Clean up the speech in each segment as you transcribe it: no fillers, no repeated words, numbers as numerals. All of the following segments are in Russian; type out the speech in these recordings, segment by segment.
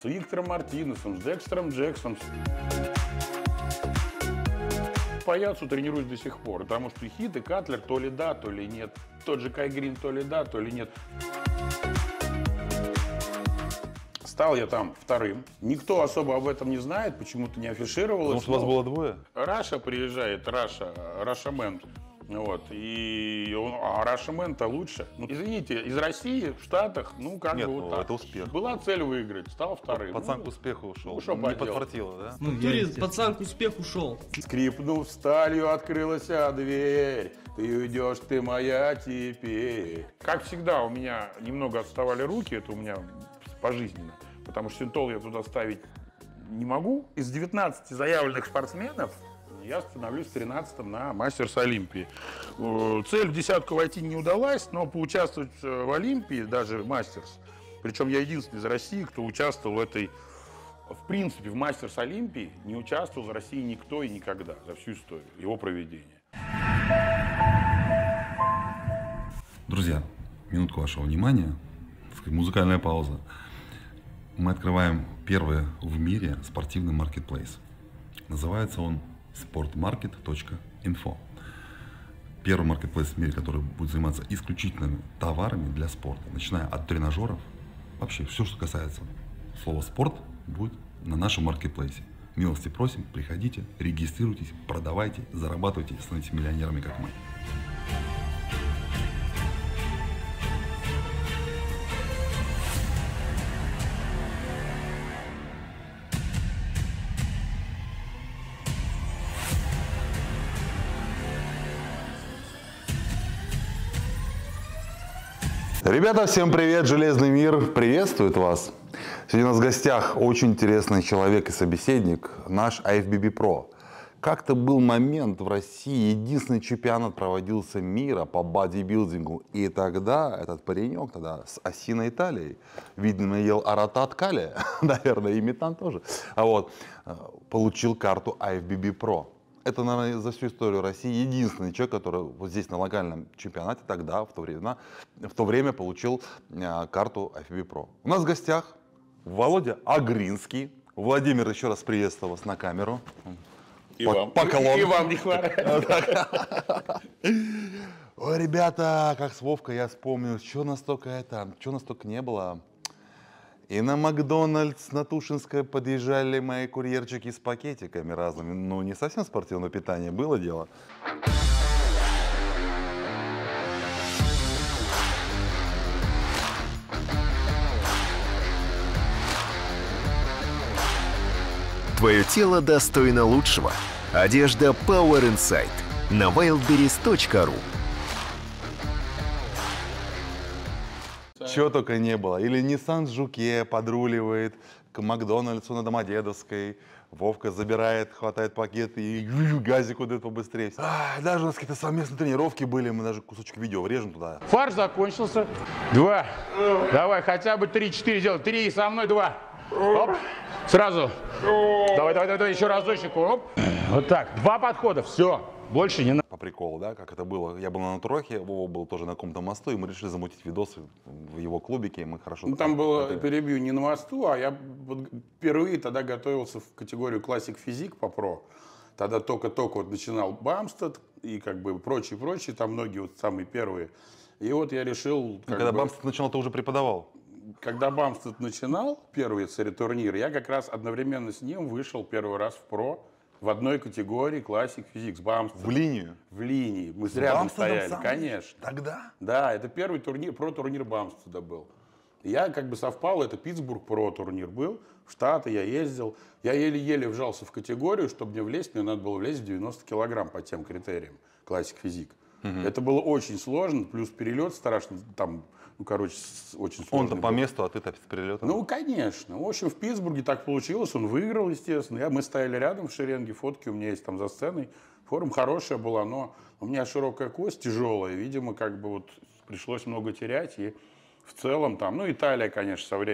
с Виктором Мартинесом, с Декстером Джексоном. Паяцу тренируюсь до сих пор, потому что Хит и Катлер то ли да, то ли нет. Тот же Кай Грин то ли да, то ли нет. Стал я там вторым. Никто особо об этом не знает, почему-то не афишировалось. Потому что вас было двое? Раша приезжает, Рашамен. Вот. А Рашамен-то лучше. Ну, извините, из России, в Штатах, ну, как Нет, бы вот так. это успех. Была цель выиграть, стал вторым. Пацан к успеху ушел. что Не поделать. подфартило, да? Ну, пацан к успеху ушел. Скрипнув сталью, открылась дверь. Ты уйдешь, ты моя теперь. Как всегда, у меня немного отставали руки, это у меня пожизненно. Потому что синтол я туда ставить не могу. Из 19 заявленных спортсменов я становлюсь 13-м на Мастерс Олимпии. Цель в десятку войти не удалась, но поучаствовать в Олимпии, даже Мастерс, причем я единственный из России, кто участвовал в этой, в принципе, в Мастерс Олимпии, не участвовал в России никто и никогда за всю историю его проведения. Друзья, минутку вашего внимания, музыкальная пауза. Мы открываем первый в мире спортивный маркетплейс. Называется он sportmarket.info. Первый маркетплейс в мире, который будет заниматься исключительно товарами для спорта, начиная от тренажеров, вообще все, что касается слова спорт, будет на нашем маркетплейсе. Милости просим, приходите, регистрируйтесь, продавайте, зарабатывайте, становитесь миллионерами, как мы. Ребята, всем привет! Железный мир приветствует вас! Сегодня у нас в гостях очень интересный человек и собеседник, наш IFBB Pro. Как-то был момент в России, единственный чемпионат проводился мира по бодибилдингу. И тогда этот паренек с осиной талией, видно, ел аратат калия, наверное, и метан тоже, получил карту IFBB Pro. Это, наверное, за всю историю России единственный человек, который вот здесь на локальном чемпионате тогда, в то время получил карту IFBB Pro. У нас в гостях Володя Агринский. Владимир, еще раз приветствую вас на камеру. И вам не хворает. Ой, ребята, как с Вовкой я вспомнил, что настолько не было. И на Макдональдс на Тушинской подъезжали мои курьерчики с пакетиками разными. Ну, не совсем спортивное питание, было дело. Твое тело достойно лучшего. Одежда Power Inside на wildberries.ru. Чего только не было. Или Nissan Жуке подруливает к Макдональдсу на Домодедовской. Вовка забирает, хватает пакет и газик куда-то побыстрее. Даже у нас какие-то совместные тренировки были, мы даже кусочек видео врежем туда. Фарш закончился. 2. Давай, хотя бы 3-4 сделай. 3, со мной 2. Оп. Сразу. Давай, еще разочек. Оп. Вот так. 2 подхода. Все. Больше не надо. По приколу, да, как это было. Я был на Натурохе, Вова был тоже на каком-то мосту, и мы решили замутить видосы в его клубике, и мы хорошо... Ну, там было, перебью, не на мосту, а я вот впервые тогда готовился в категорию Classic Physique по про. Тогда только-только вот начинал Бамстед и как бы прочие, там многие вот самые первые. И вот я решил... Когда Бамстед начинал, ты уже преподавал? Когда Бамстед начинал первый турнир, я как раз одновременно с ним вышел первый раз в про. В одной категории Classic Physique с Бамстедом. В линию? В линии. Мы рядом стояли, конечно. Тогда? Да, это первый турнир, про-турнир Бамстеда был. Я как бы совпал, это Питтсбург про-турнир был. В Штаты я ездил. Я еле-еле вжался в категорию, чтобы мне влезть. Мне надо было влезть в 90 килограмм по тем критериям Classic Physique. Это было очень сложно, плюс перелет страшно, там, очень сложно. Он-то по месту, а ты-то с перелетом? Ну, конечно. В общем, в Питтсбурге так получилось, он выиграл, естественно. Мы стояли рядом в шеренге, фотки у меня есть там за сценой. Форма хорошая была, но у меня широкая кость, тяжелая, видимо, как бы вот пришлось много терять. И в целом там, ну, Италия, конечно, со временем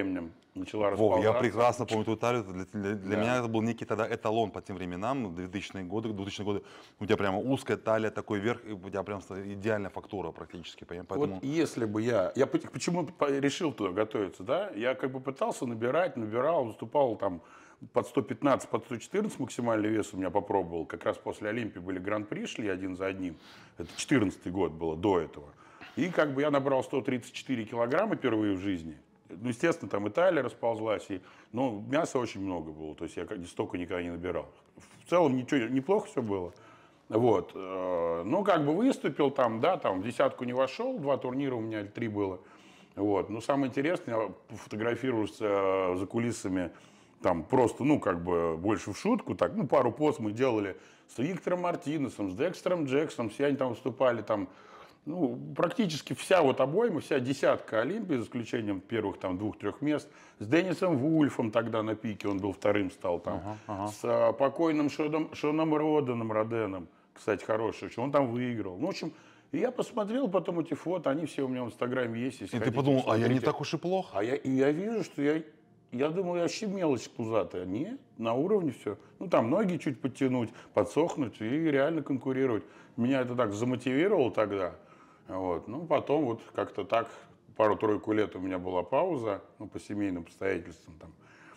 начала Вов, расползаться. я прекрасно помню эту Италию. Для меня это был некий тогда эталон по тем временам, 2000-е годы. У тебя прямо узкая талия, такой верх, и у тебя прям идеальная фактура практически. Поэтому... Вот если бы я почему решил туда готовиться, да, я как бы пытался набирал, выступал там под 115, под 114 максимальный вес у меня попробовал. Как раз после Олимпии были гран-при, шли один за одним. Это 14-й год было до этого. И как бы я набрал 134 килограмма впервые в жизни. Ну, естественно, там Италия расползлась, но мяса очень много было, то есть я столько никогда не набирал. В целом ничего, неплохо все было. Вот. Ну, как бы выступил там, да, там в десятку не вошел, 2 турнира у меня, или 3 было. Вот. Но самое интересное, я фотографируюсь за кулисами, там просто, ну, как бы больше в шутку, так, ну, пару поз мы делали с Виктором Мартинесом, с Декстером Джексом, все они там выступали, там, ну, практически вся вот обойма, вся десятка Олимпии, за исключением первых там 2-3 мест, с Деннисом Вульфом тогда на пике, он был вторым, стал там, с покойным Шоном Роденом, кстати, хороший, он там выиграл. Ну, в общем, и я посмотрел потом эти фото, они все у меня в Инстаграме есть. И ты подумал, а я не так уж и плохо? Я вижу, что я думал, я вообще мелочь пузатая. Нет, на уровне все. Ну, там ноги чуть подтянуть, подсохнуть и реально конкурировать. Меня это так замотивировало тогда. Вот. Ну, потом вот как-то так, пару-тройку лет у меня была пауза, ну, по семейным обстоятельствам там.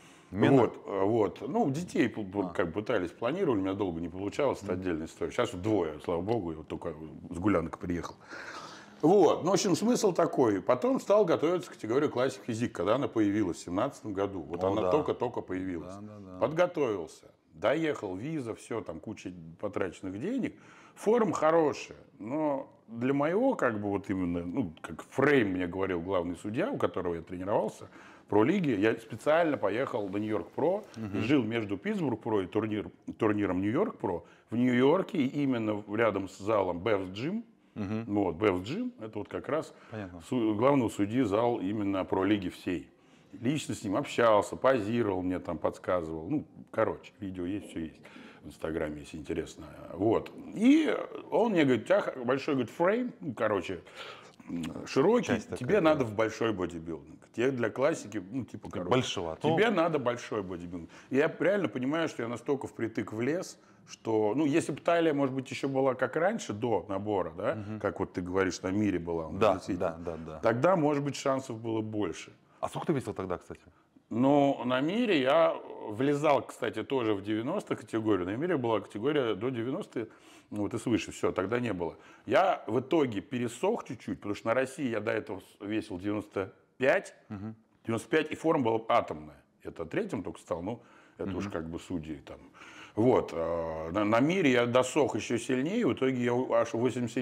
Вот. Ну, детей как бы пытались, планировали, у меня долго не получалось, это отдельная история. Сейчас вот 2, слава богу, я вот только с гулянок приехал. Вот, ну, в общем, смысл такой. Потом стал готовиться к категории классик физик, когда она появилась в 2017 году. Вот она только-только появилась. Подготовился, доехал, виза, все, там куча потраченных денег. Форма хорошая, но для моего, как бы, вот именно, ну, как фрейм мне говорил главный судья, у которого я тренировался, про лиги, я специально поехал на Нью-Йорк Про, жил между Питтсбург Про и турниром Нью-Йорк Про. В Нью-Йорке, именно рядом с залом Бэвс Джим, вот, Бэвс Джим, это вот как раз главного судьи зал именно про лиги всей. Лично с ним общался, позировал, мне там подсказывал. Ну, короче, видео есть, все есть в Инстаграме, если интересно. Вот. И он мне говорит, у тебя большой, говорит, фрейм, ну, короче, широкий, тебе надо в большой бодибилдинг. Тебе для классики, ну, типа, короче, большого. Тебе надо большой бодибилдинг. И я реально понимаю, что я настолько впритык влез, что, ну, если бы талия, может быть, еще была как раньше, до набора, да, как вот ты говоришь, на мире была. Да. Тогда, может быть, шансов было больше. А сколько ты весил тогда, кстати? Ну, на мире я влезал, кстати, тоже в 90 категорию. На мире была категория до 90, ну, вот и свыше, все, тогда не было. Я в итоге пересох чуть-чуть, потому что на России я до этого весил 95, 95, и форма была атомная. Это третьим только стал, ну, это уж как бы судьи там. Вот, на мире я досох еще сильнее, в итоге я аж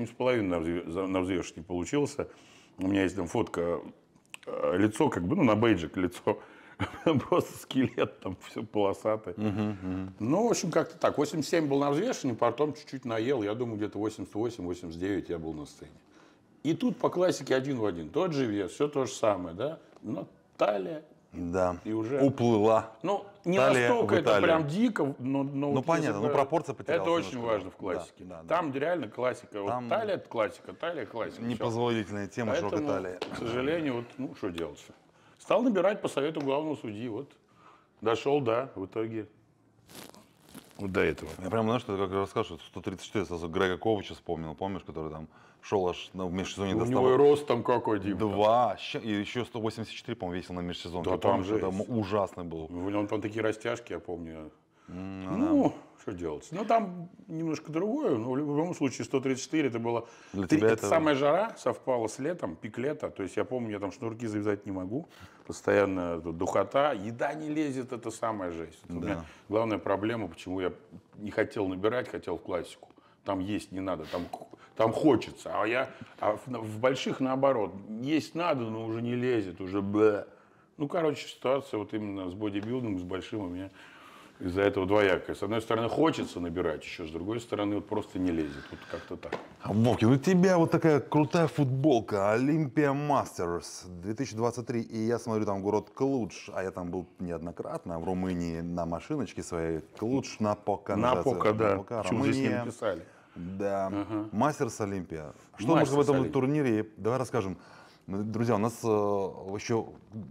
87,5 на взвешивании получился. У меня есть там фотка, лицо как бы, ну, на бейджик лицо, просто скелет там, все полосатое. Ну, в общем, как-то так, 87 был на взвешивании, потом чуть-чуть наел, я думаю, где-то 88-89 я был на сцене. И тут по классике один в один, тот же вес, все то же самое, да, но талия. Да, и уже уплыла. Ну, не настолько это прям дико, но ну, понятно, но пропорция потерялась. Это очень важно в классике. Там реально классика. Там вот талия – это классика, талия – классика. Непозволительная тема, широкая талия. К сожалению, вот, ну, что делать? Стал набирать по совету главного судьи, вот. Дошел, да, в итоге. Вот до этого. Я прям, знаешь, что как расскажешь, 134, сразу Грега Ковача вспомнил, помнишь, который там шел аж в межсезонье доставал. У него и рост там какой, Дима. 2, и еще 184, по-моему, весил на межсезонье. Да, там же ужасный был. Он там такие растяжки, я помню. Ну, что делать? Ну, там немножко другое, но в любом случае 134 это было... Для тебя это самая жара совпала с летом, пик лета. То есть я помню, я там шнурки завязать не могу. Постоянно духота, еда не лезет, это самая жесть. Да. У меня главная проблема, почему я не хотел набирать, хотел в классику. Там есть не надо, там хочется. А в больших наоборот. Есть надо, но уже не лезет, уже бля. Ну, короче, ситуация вот именно с бодибилдингом, с большим у меня из-за этого двоякая. С одной стороны, хочется набирать еще, с другой стороны, вот просто не лезет. Вот как-то так. Вовки, у тебя вот такая крутая футболка Olympia Masters 2023. И я смотрю, там город Клудж, а я там был неоднократно, в Румынии на машиночке своей. Клудж, Напока. Напока, да. Почему здесь не написали? Да. Мастерс Олимпия. Что может в этом турнире? Давай расскажем. Друзья, у нас еще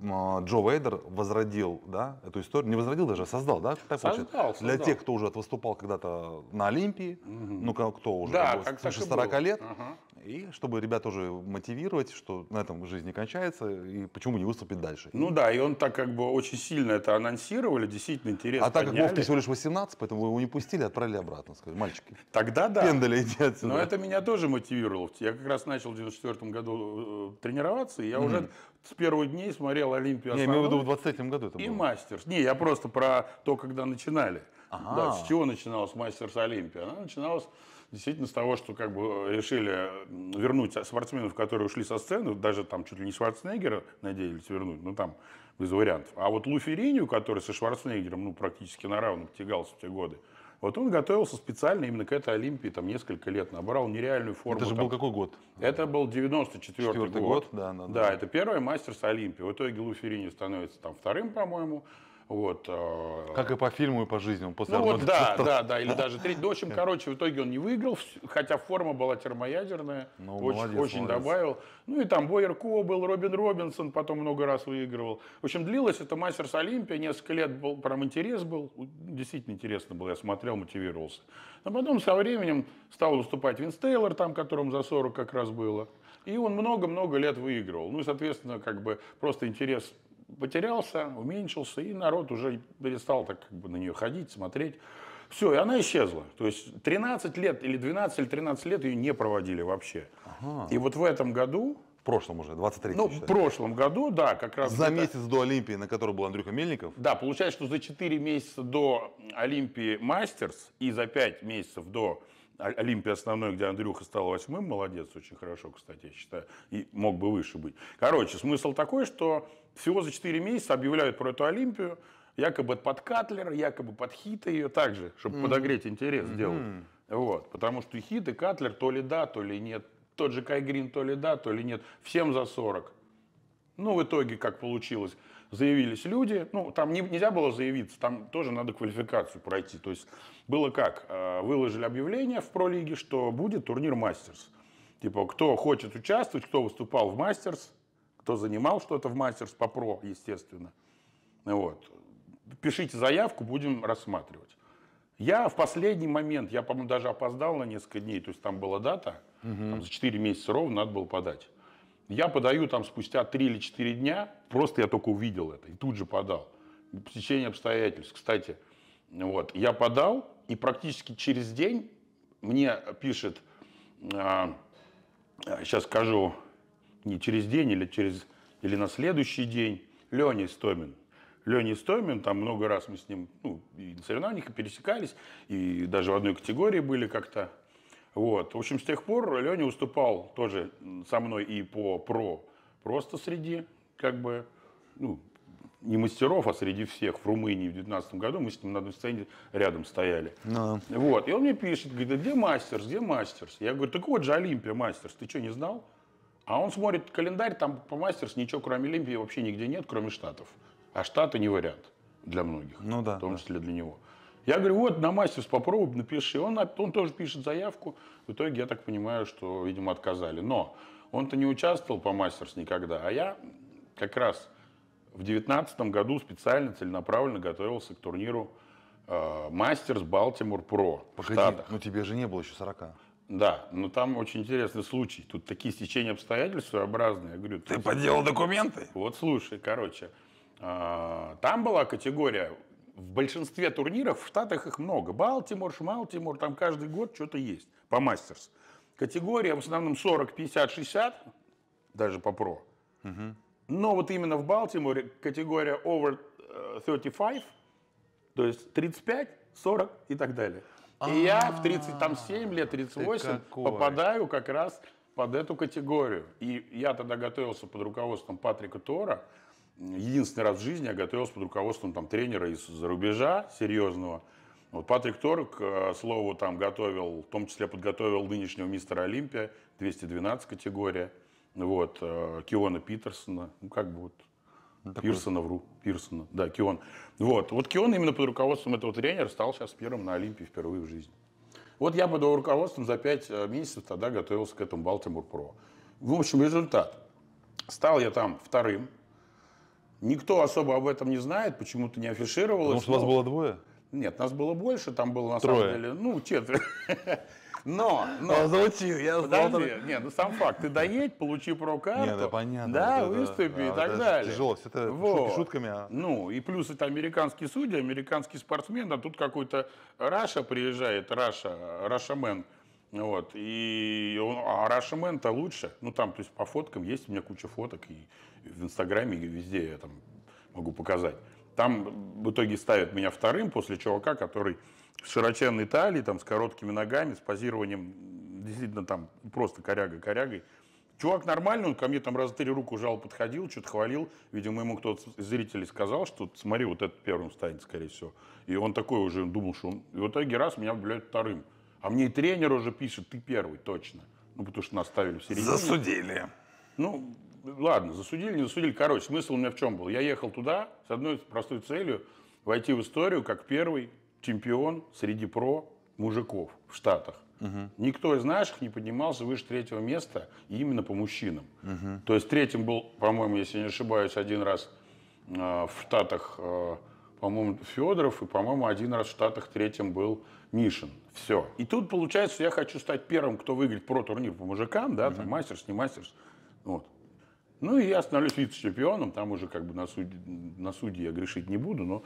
Джо Вейдер возродил, да, эту историю, не возродил даже, а создал, да? Так Создал. Для тех, кто уже выступал когда-то на Олимпии, ну, кто уже Да, свыше 40 лет, и чтобы ребят тоже мотивировать, что на этом жизнь не кончается, и почему не выступить дальше. Ну да, и он так как бы очень сильно это анонсировали, действительно интересно. А так как Вовке всего лишь 18, поэтому вы его не пустили, отправили обратно, сказали, мальчики. Тогда да. Пендали иди отсюда. Но это меня тоже мотивировало. Я как раз начал в 94 году тренироваться, и я уже с первых дней смотрел Олимпию Не, я имею в виду в 23-м году это и было. Мастерс. Не, я просто про то, когда начинали. Ага. Да, с чего начиналась Мастерс Олимпия? Она начиналась действительно с того, что как бы решили вернуть спортсменов, которые ушли со сцены, даже там чуть ли не Шварценеггера надеялись вернуть, ну там без вариантов. А вот Лу Ферринью, который со Шварценеггером ну, практически на равных тягался в те годы, вот он готовился специально именно к этой Олимпии, там несколько лет, набрал нереальную форму. Это же там. был какой год? Это был 94-й год. Да, это первая Мастерс Олимпия. В итоге Лу Ферринью становится там вторым, по-моему. Вот, как и по фильму, и по жизни. Он после ну вот, Арнольда да, или даже третий. Ну, в общем, короче, в итоге он не выиграл, хотя форма была термоядерная, Ну, очень молодец. добавил. Ну и там Бойер Ко был, Робин Робинсон потом много раз выигрывал. В общем, длилась эта Мастерс Олимпия, несколько лет был, прям интерес был, действительно интересно было, я смотрел, мотивировался. А потом со временем стал выступать Винс Тейлор, там, которому за 40 как раз было. И он много-много лет выигрывал. Ну и, соответственно, как бы просто интерес потерялся, уменьшился, и народ уже перестал так как бы на нее ходить, смотреть. Все, и она исчезла. То есть 13 лет, или 12, или 13 лет ее не проводили вообще. Ага. И вот в этом году... В прошлом уже, 23-й. Ну, в прошлом году, да, как раз... За месяц до Олимпии, на которой был Андрюха Мельников. Да, получается, что за 4 месяца до Олимпии Мастерс и за 5 месяцев до Олимпии основной, где Андрюха стал 8-м, молодец, очень хорошо, кстати, я считаю, и мог бы выше быть. Короче, смысл такой, что всего за 4 месяца объявляют про эту Олимпию, якобы под Катлера, якобы под Хита ее также, чтобы подогреть интерес сделать. Вот, потому что и Хит, и Катлер то ли да, то ли нет. Тот же Кай Грин то ли да, то ли нет. Всем за 40. Ну, в итоге, как получилось, заявились люди. Ну, там нельзя было заявиться, там тоже надо квалификацию пройти. То есть было как? Выложили объявление в пролиге, что будет турнир Мастерс. Типа, кто хочет участвовать, кто выступал в Мастерс, кто занимал что-то в Мастерс по про, естественно. Вот. Пишите заявку, будем рассматривать. Я в последний момент, я, по-моему, даже опоздал на несколько дней, то есть там была дата, там за 4 месяца ровно надо было подать. Я подаю там спустя 3 или 4 дня, просто я только увидел это и тут же подал. По стечению обстоятельств, кстати. Вот, я подал, и практически через день мне пишет, сейчас скажу, не через день или на следующий день, Леня Истомин. Леня Истомин, там много раз мы с ним и на соревнованиях пересекались, и даже в одной категории были как-то. Вот. В общем, с тех пор Леня выступал тоже со мной и по про, просто среди, как бы, не мастеров, а среди всех в Румынии в 2019 году. Мы с ним на одной сцене рядом стояли. Вот. И он мне пишет, говорит, где Мастерс, где Мастерс? Я говорю, так вот же Олимпия Мастерс, ты что, не знал? А он смотрит календарь, там по Мастерс ничего кроме Олимпии вообще нигде нет, кроме Штатов. А Штаты не вариант для многих, ну, да, в том числе для него. Я говорю, вот на Мастерс попробуй, напиши. Он тоже пишет заявку. В итоге, я так понимаю, что, видимо, отказали. Но он-то не участвовал по Мастерс никогда. А я как раз в 2019 году специально, целенаправленно готовился к турниру Мастерс Балтимор Про в Штатах. Ну тебе же не было еще 40. Да, но там очень интересный случай. Тут такие стечения обстоятельств своеобразные. Я говорю, Ты подделал документы? Вот слушай, короче. Там была категория, в большинстве турниров, в Штатах их много. Балтимор, Шмалтимор, там каждый год что-то есть по Мастерс. Категория в основном 40, 50, 60, даже по про. Но вот именно в Балтиморе категория over 35, то есть 35, 40 и так далее. И я в 37 лет, 38 попадаю как раз под эту категорию. И я тогда готовился под руководством Патрика Тора. Единственный раз в жизни я готовился под руководством там, тренера из-за рубежа серьезного. Вот Патрик Тор, к слову, там готовил, в том числе подготовил нынешнего мистера Олимпия, 212 категория. Вот, Киона Питерсона, как бы вот, Пирсона, да, Кион. Вот Кион именно под руководством этого тренера стал сейчас первым на Олимпии впервые в жизни. Вот я под его руководством за 5 месяцев тогда готовился к этому Балтимор Про. В общем, результат. Стал я там вторым. Никто особо об этом не знает, почему-то не афишировалось. Потому что у вас было двое? Нет, нас было больше, там было на Трое. самом деле, ну, четверо. Но, Замутил, я подожди, нет, ну сам факт, ты доедь, получи про-карту, Нет, да, понятно. да, да, выступи да. и так Это далее. тяжело, все это Вот. шутками. А... Ну, и плюс это американские судьи, американский спортсмен, а тут какой-то Раша приезжает, Рашамен, вот, и он, а Рашамен-то лучше, ну, там, то есть по фоткам есть у меня куча фоток, и в Инстаграме, и везде я там могу показать. Там в итоге ставят меня вторым после чувака, который с широченной талией, там, с короткими ногами, с позированием, действительно там просто корягой. Чувак нормальный, он ко мне там раза 3 руку жал, подходил, что-то хвалил. Видимо, ему кто-то из зрителей сказал, что смотри, вот этот первым станет, скорее всего. И он такой уже думал, что он... И в итоге раз меня объявляют вторым. А мне и тренер уже пишет, ты первый, точно. Ну, потому что нас ставили в середине. Засудили. Ну, ладно, засудили, не засудили. Короче, смысл у меня в чем был? Я ехал туда с одной простой целью войти в историю как первый чемпион среди мужиков в Штатах. Никто из наших не поднимался выше 3-го места именно по мужчинам. То есть третьим был, по-моему, если не ошибаюсь, один раз в Штатах, по-моему, Федоров, и, по-моему, один раз в Штатах третьим был Мишин. Все. И тут получается, что я хочу стать первым, кто выиграет про-турнир по мужикам, да, там мастерс, не мастерс. Вот. Ну и я становлюсь вице-чемпионом, там уже как бы на судьи я грешить не буду, но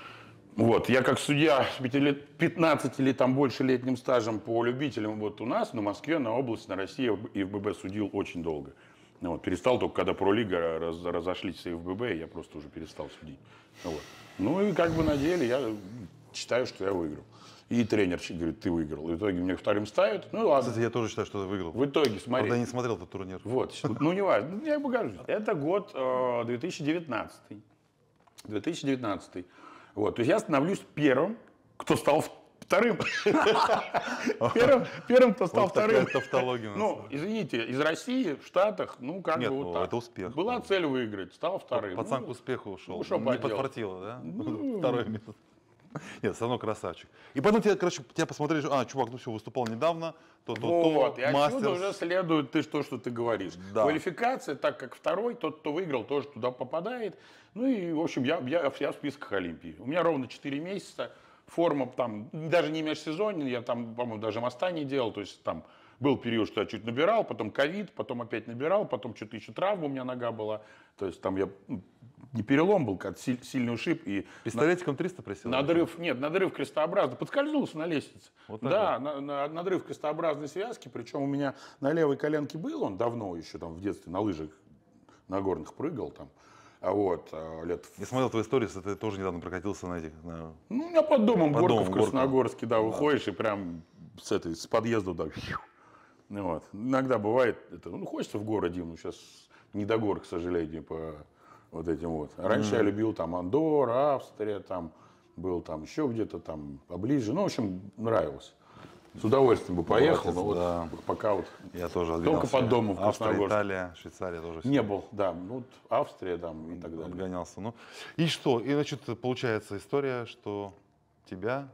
вот, я как судья с 15 или там больше летним стажем по любителям вот у нас, на Москве, на область, на России и в ББ судил очень долго. Вот, перестал только, когда пролига разошлись и в ББ, я просто уже перестал судить. Вот. Ну и как бы на деле я считаю, что я выиграл. И тренер говорит, ты выиграл. И в итоге меня вторым ставят. Ну ладно. Кстати, я тоже считаю, что ты выиграл. В итоге, смотри. Правда, я не смотрел этот турнир. Вот, ну не важно, я покажу. Это год 2019. 2019. Вот, то есть я становлюсь первым, кто стал вторым. Первым, кто стал вторым. Это тавтология. Ну, извините, из России, в Штатах, ну, как бы вот так. это успех. Была цель выиграть, стал вторым. Пацан к успеху ушел. Ну, что Не поделать. подфартило, да? Второе место. Нет, все равно красавчик. И потом тебя посмотрели, чувак, ну все, выступал недавно, вот, и отсюда мастерс. уже следует то, что ты говоришь. Да. Квалификация, так как второй, тот, кто выиграл, тоже туда попадает. Ну и, в общем, я в списках Олимпии. У меня ровно 4 месяца. Форма там, даже не межсезонье, я там, по-моему, даже моста не делал. То есть там был период, что я чуть набирал, потом ковид, потом опять набирал, потом что-то еще травма у меня нога была. То есть там я не перелом был, как сильный ушиб. И пистолетиком 300 присел? надрыв крестообразный. Подскользнулся на лестнице. Вот да, надрыв крестообразной связки. Причем у меня на левой коленке был, он давно еще там в детстве на лыжах на горных прыгал там. Вот, лет... Я смотрел твою историю, ты тоже недавно прокатился на этих... Ну, у меня под домом горка в Красногорске, да, выходишь и прям с подъезда, да, вот. Иногда бывает, ну, хочется в городе, ну, сейчас не до гор, к сожалению, по вот этим вот. Раньше я любил там Андорра, Австрия, там был там еще где-то там поближе, ну, в общем, нравилось. С удовольствием бы поехал, но вот пока вот я тоже только под домом в Красногорске. Австрия, Италия, Швейцария тоже. Не был, да, ну, вот Австрия там и так далее. Отгонялся. Ну. И что? И, значит, получается история, что тебя...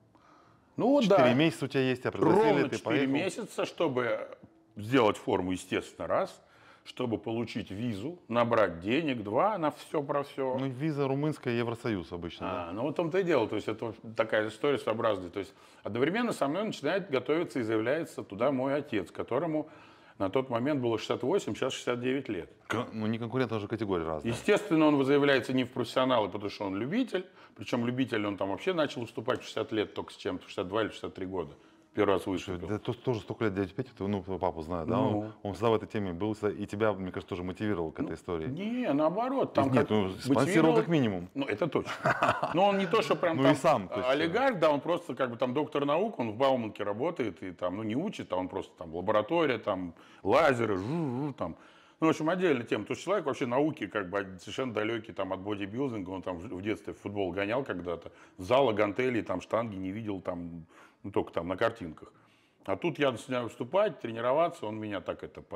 Ну вот 4 да. месяца у тебя есть, тебя пригласили, Ровно ты 4 поехал. месяца, чтобы сделать форму, естественно, раз, чтобы получить визу, набрать денег, два, на все про все. Ну, виза румынская, Евросоюз обычно. Да? Ну, вот в том-то и дело. То есть это такая история своеобразная. То есть одновременно со мной начинает готовиться и заявляется туда мой отец, которому на тот момент было 68, сейчас 69 лет. Ну, не конкурентная же категория разная. Естественно, он заявляется не в профессионалы, потому что он любитель. Причем любитель, он там вообще начал выступать в 60 лет, только с чем-то, в 62 или 63 года. Первый раз выступил. Да, тоже столько лет дядя Петя, ну, папу знаю, да? Ну. Он всегда в этой теме был, и тебя, мне кажется, тоже мотивировал к этой истории. Не, наоборот. Там нет, спонсировал как минимум. Ну, это точно. Но он не то, что прям Ну, там и сам, то есть, олигарх, да, он просто как бы там доктор наук, он в Бауманке работает, и там, ну, не учит, а он просто там лаборатория, там, лазеры, там. Ну, в общем, отдельная тема. То есть человек вообще науки как бы совершенно далекий там, от бодибилдинга, он там в детстве в футбол гонял когда-то, зала, гантелей, там, штанги не видел, там, ну, только там на картинках. А тут я начинаю выступать, тренироваться, он меня так это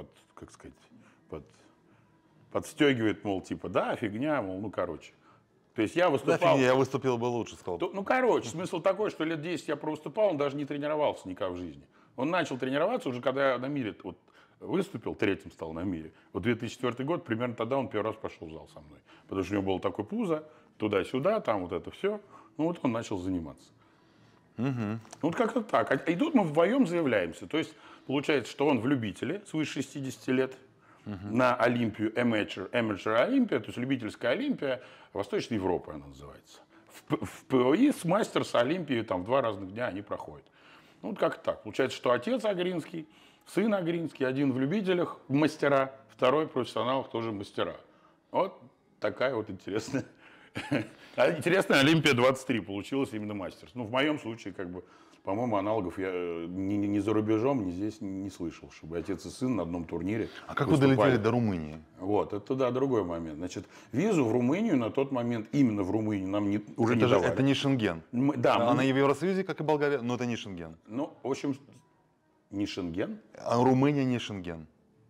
подстегивает, мол, типа, да, фигня, мол, ну, короче. То есть я выступал... Да, фигня, я выступил бы лучше, сказал. Ну, короче, смысл такой, что лет 10 я провыступал, он даже не тренировался никак в жизни. Он начал тренироваться уже, когда на мире вот, выступил, третьим стал на мире. Вот 2004 год, примерно тогда он первый раз пошел в зал со мной. Потому что у него было такое пузо, туда-сюда, там вот это все. Ну вот он начал заниматься. Ну вот как-то так. И тут мы вдвоем заявляемся. То есть получается, что он в любителе свыше 60 лет на Олимпию, Amateur Олимпия, то есть любительская Олимпия, Восточной Европы она называется. И с Мастерс Олимпии там в 2 разных дня они проходят. Ну вот как так. Получается, что отец Агринский, сын Агринский, один в любителях мастера, второй в профессионалах тоже мастера. Вот такая вот интересная. Интересная Олимпия 23 получилась именно мастерс. Ну, в моем случае, как бы, по-моему, аналогов я ни за рубежом, ни здесь не слышал, чтобы отец и сын на одном турнире. А как вы долетели до Румынии? Вот, это да, другой момент. Значит, визу в Румынию на тот момент, именно в Румынию, нам уже не давали. Это не Шенген. Она и в Евросоюзе, как и Болгария, но это не Шенген. Ну, в общем, не Шенген. А Румыния не Шенген.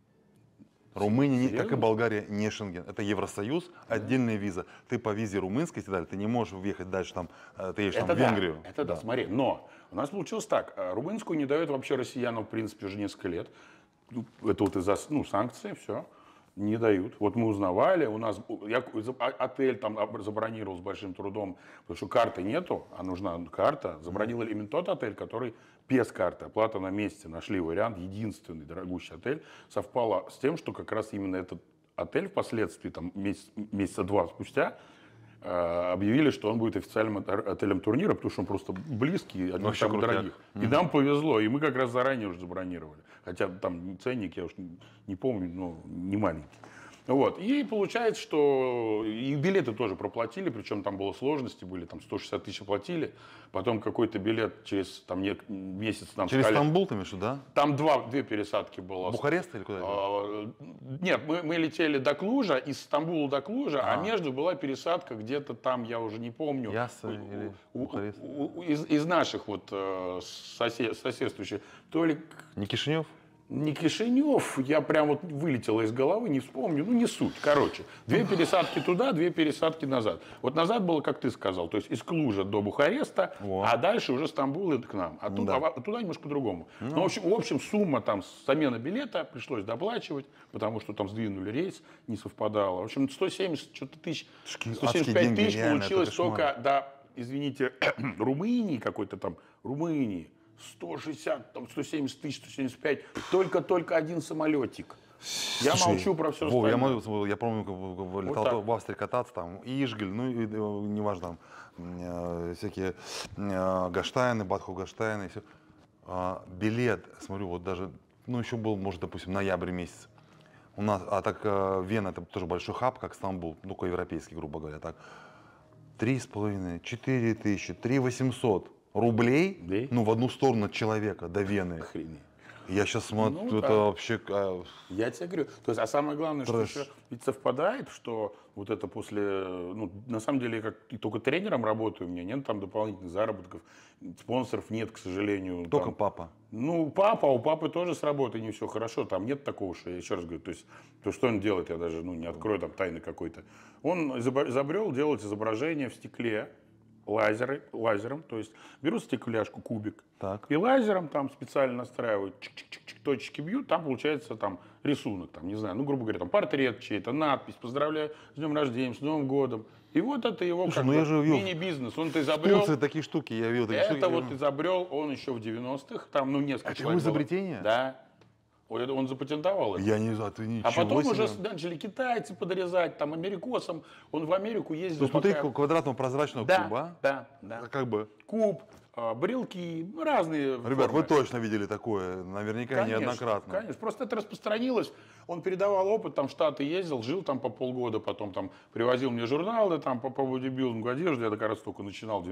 Румыния, как и Болгария, не Шенген. Это Евросоюз, отдельная виза. Ты по визе румынской, ты не можешь въехать дальше, там, ты едешь там, в Венгрию. Это да, смотри. Но у нас получилось так. Румынскую не дают вообще россиянам, в принципе, уже несколько лет. Это вот из-за санкций, все. Не дают. Вот мы узнавали, я отель там забронировал с большим трудом, потому что карты нету, а нужна карта. Забронировал именно тот отель, который без карты, оплата на месте. Нашли вариант, единственный дорогущий отель. Совпало с тем, что как раз именно этот отель впоследствии, там, месяца 2 спустя, объявили, что он будет официальным отелем турнира, потому что он просто близкий, один из самых дорогих. И нам повезло, и мы как раз заранее уже забронировали. Хотя там ценник, я уж не помню, но не маленький. Вот. И получается, что и билеты тоже проплатили, причем там было сложности, были там 160 тысяч оплатили, потом какой-то билет через там, месяц нам через сказали, Стамбул, ты имеешь, да? Там две пересадки было. Бухарест или куда? Нет, мы летели до Клужа, из Стамбула до Клужа, а между была пересадка где-то там, я уже не помню. Яссы или Бухарест? Из наших вот соседствующих. То ли... Не Кишинев? Не Кишинев, я прям вот вылетела из головы, не вспомню, ну не суть. Короче, 2 пересадки туда, 2 пересадки назад. Вот назад было, как ты сказал, то есть из Клужа до Бухареста, а дальше уже Стамбул и к нам. А туда немножко по-другому. Ну, в общем, сумма там замена билета пришлось доплачивать, потому что там сдвинули рейс, не совпадало. В общем, 170 что-то тысяч, 175 тысяч получилось только до, извините, Румынии какой-то там, Румынии. 160, там, 170 тысяч, 175, только один самолетик. Я молчу про все остальное. Я помню, летал в Австрии кататься, там, Ижгель, ну, неважно, там, всякие Гаштайны, Бадху-Гаштайны, и все. Билет, смотрю, вот даже, ну, еще был, может, допустим, ноябрь месяц. У нас, а так Вена, это тоже большой хаб, как Стамбул, ну, европейский, грубо говоря, так. 3,5, 4 тысячи, 3 800 рублей, ну, в одну сторону от человека до Вены. Охренеть. Я сейчас смотрю, это вообще... Я тебе говорю. То есть, а самое главное, что еще ведь совпадает, что вот это после... Ну, на самом деле, я как и только тренером работаю, у меня нет там дополнительных заработков, спонсоров нет, к сожалению. Только там, папа. Ну, папа, у папы тоже с работой не все хорошо, там нет такого, что я еще раз говорю, то есть, то, что он делает, я даже не открою там тайны какой-то. Он изобрел делать изображение в стекле, лазером, то есть берут стекляшку, кубик, и лазером там специально настраивают, чик-чик-чик, точечки бьют, там получается там рисунок, там, не знаю, ну, грубо говоря, там портрет чей-то, надпись, поздравляю с днем рождения, с Новым годом. И вот это его мини-бизнес, он это изобрел. Такие штуки, я видел такие штуки. Это вот изобрел он еще в 90-х, там, ну, несколько человек. Это его изобретение? Да. Он запатентовал это. Я не знаю, ты ничего. А потом себе. уже начали китайцы подрезать, там, америкосам. Он в Америку ездил. То есть внутри квадратного прозрачного куба? Да. Как бы? Куб, брелки, разные Ребят, вы точно видели такое, наверняка, конечно, неоднократно. Конечно, просто это распространилось. Он передавал опыт, там, в Штаты ездил, жил там по полгода, потом там привозил мне журналы там, по бодибилдингу, одежду. Я как раз только начинал,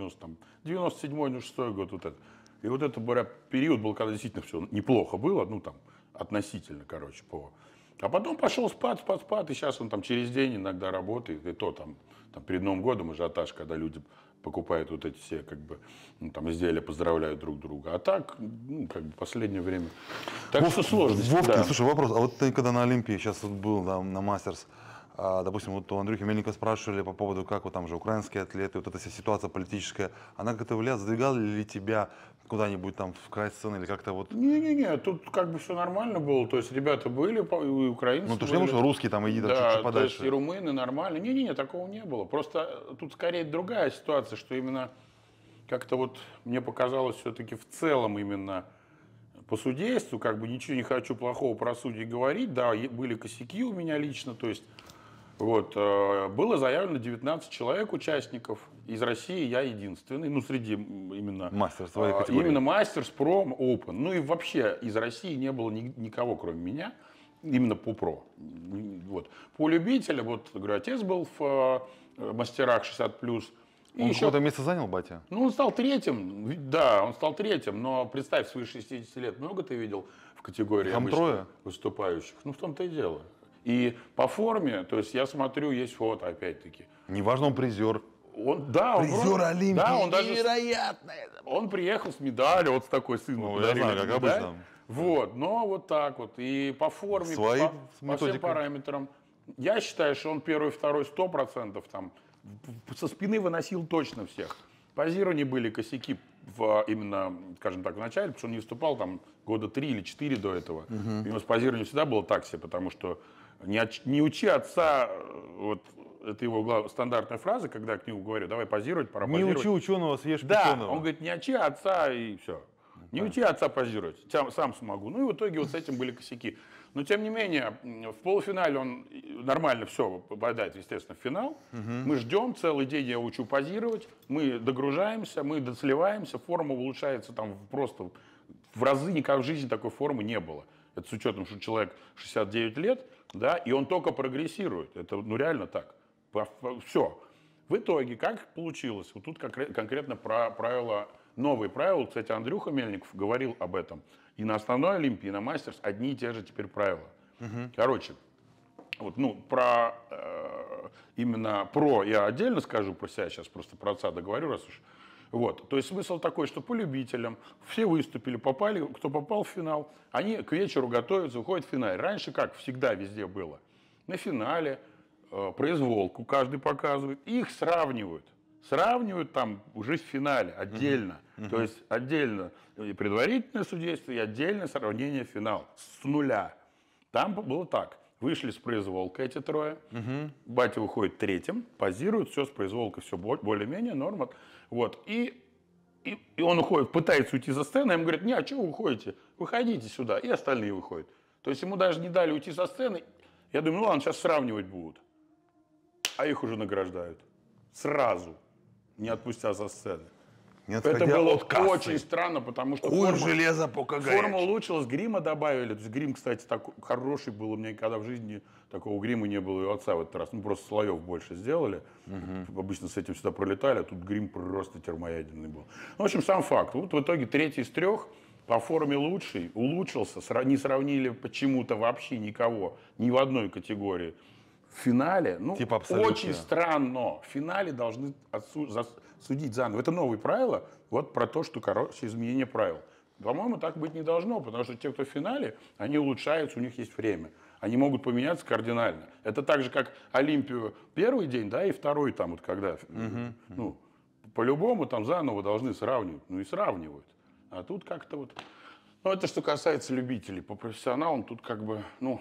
97-96 год вот это. И вот это, говоря, период был, когда действительно все неплохо было, ну там, относительно, короче, А потом пошел спад, и сейчас он там через день иногда работает, и то там перед Новым годом ажиотаж, когда люди покупают вот эти все, как бы, ну, там, изделия, поздравляют друг друга. А так, ну, как бы, последнее время. Так что сложность. Вовка, слушай, вопрос, а вот ты когда на Олимпии сейчас вот был, да, на Мастерс, допустим, вот у Андрюхи Мельникова спрашивали по поводу, как вот там же украинские атлеты, вот эта вся ситуация политическая, она как-то влияет, задвигала ли тебя куда-нибудь там в край сцены или как-то вот? Не-не-не, тут как бы все нормально было, то есть ребята были, и украинцы Ну, ты же были. не можешь русский там, иди там чуть-чуть Да, то есть подальше. и румыны нормально. Не-не-не, такого не было. Просто тут скорее другая ситуация, что именно как-то вот мне показалось все-таки в целом именно по судейству, как бы ничего не хочу плохого про судей говорить, да, были косяки у меня лично, то есть вот, было заявлено 19 человек участников, из России я единственный, ну, среди именно... Мастер своей категории. Именно мастерс, про, open, ну и вообще из России не было никого, кроме меня, именно по про. Вот. По любителям, вот, говорю, отец был в мастерах 60+. И Он еще... какое-то место занял, батя? Ну, он стал третьим, да, он стал третьим, но представь, свои 60 лет много ты видел в категории Там обычно трое? выступающих? Ну, в том-то и дело. И по форме, то есть я смотрю, есть фото опять-таки. Неважно, он призер. Он, да, он Призер вроде- Олимпии, да, он даже, невероятно. он приехал с медалью, вот с такой сын. Ну, я подарили знаю, как медаль. обычно. Вот, но вот так вот. И по форме, Свои по всем методикой. параметрам. Я считаю, что он первый, второй 100%. Там, со спины выносил точно всех. Позирования были косяки именно, скажем так, в начале, потому что он не выступал там года 3 или 4 до этого. У него с позированием всегда было так себе, потому что не учи отца, вот это его стандартная фраза, когда я к нему говорю, давай позировать, пора Не позировать. учи ученого, съешь Да, печеного. он говорит, не учи отца и все. Не учи отца позировать, сам смогу. Ну и в итоге вот с этим были косяки. Но тем не менее, в полуфинале он нормально все попадает, естественно, в финал. Мы ждем, целый день я учу позировать, мы догружаемся, мы досливаемся, форма улучшается там просто в разы, никогда в жизни такой формы не было. Это с учетом, что человек 69 лет, да, и он только прогрессирует. Это ну реально так. Все. В итоге, как получилось? Вот тут конкретно про правила, новые правила. Кстати, Андрюха Мельников говорил об этом. И на основной Олимпии, и на мастерс одни и те же теперь правила. Короче, вот, ну, про именно про я отдельно скажу про себя, сейчас просто про отца договорю, раз уж. Вот. То есть смысл такой, что по любителям все выступили, попали, кто попал в финал, они к вечеру готовятся, уходят в финал. Раньше, как всегда везде было, на финале произволку каждый показывает, и их сравнивают. Сравнивают там уже в финале отдельно. То есть отдельно и предварительное судейство, и отдельное сравнение финал с нуля. Там было так. Вышли с произволкой эти трое. Батя выходит третьим, позирует, все с произволкой, все более-менее, норма. Вот. И он уходит, пытается уйти за сцену, ему говорят, не, а чего вы уходите? Выходите сюда. И остальные выходят. То есть ему даже не дали уйти со сцены. Я думаю, ну ладно, сейчас сравнивать будут. А их уже награждают. Сразу. Не отпустя со сцены. Не Это отходя было от кассы. очень странно, потому что Куй форма, железо, пока форма горячо. улучшилась, грима добавили. То есть грим, кстати, такой хороший был. У меня никогда в жизни такого грима не было и у отца в этот раз. Ну, просто слоев больше сделали. Обычно с этим сюда пролетали, а тут грим просто термоядерный был. В общем, сам факт. Вот в итоге третий из трех по форме лучший, улучшился. Не сравнили почему-то вообще никого, ни в одной категории. В финале, ну, Типа абсолютно. очень странно. В финале должны судить заново. Это новые правила, вот про то, что, короче, изменение правил. По-моему, так быть не должно, потому что те, кто в финале, они улучшаются, у них есть время. Они могут поменяться кардинально. Это так же, как Олимпию первый день, да, и второй там, вот когда, ну, по-любому там заново должны сравнивать. Ну и сравнивают. А тут как-то вот... Ну, это что касается любителей. По профессионалам тут как бы, ну...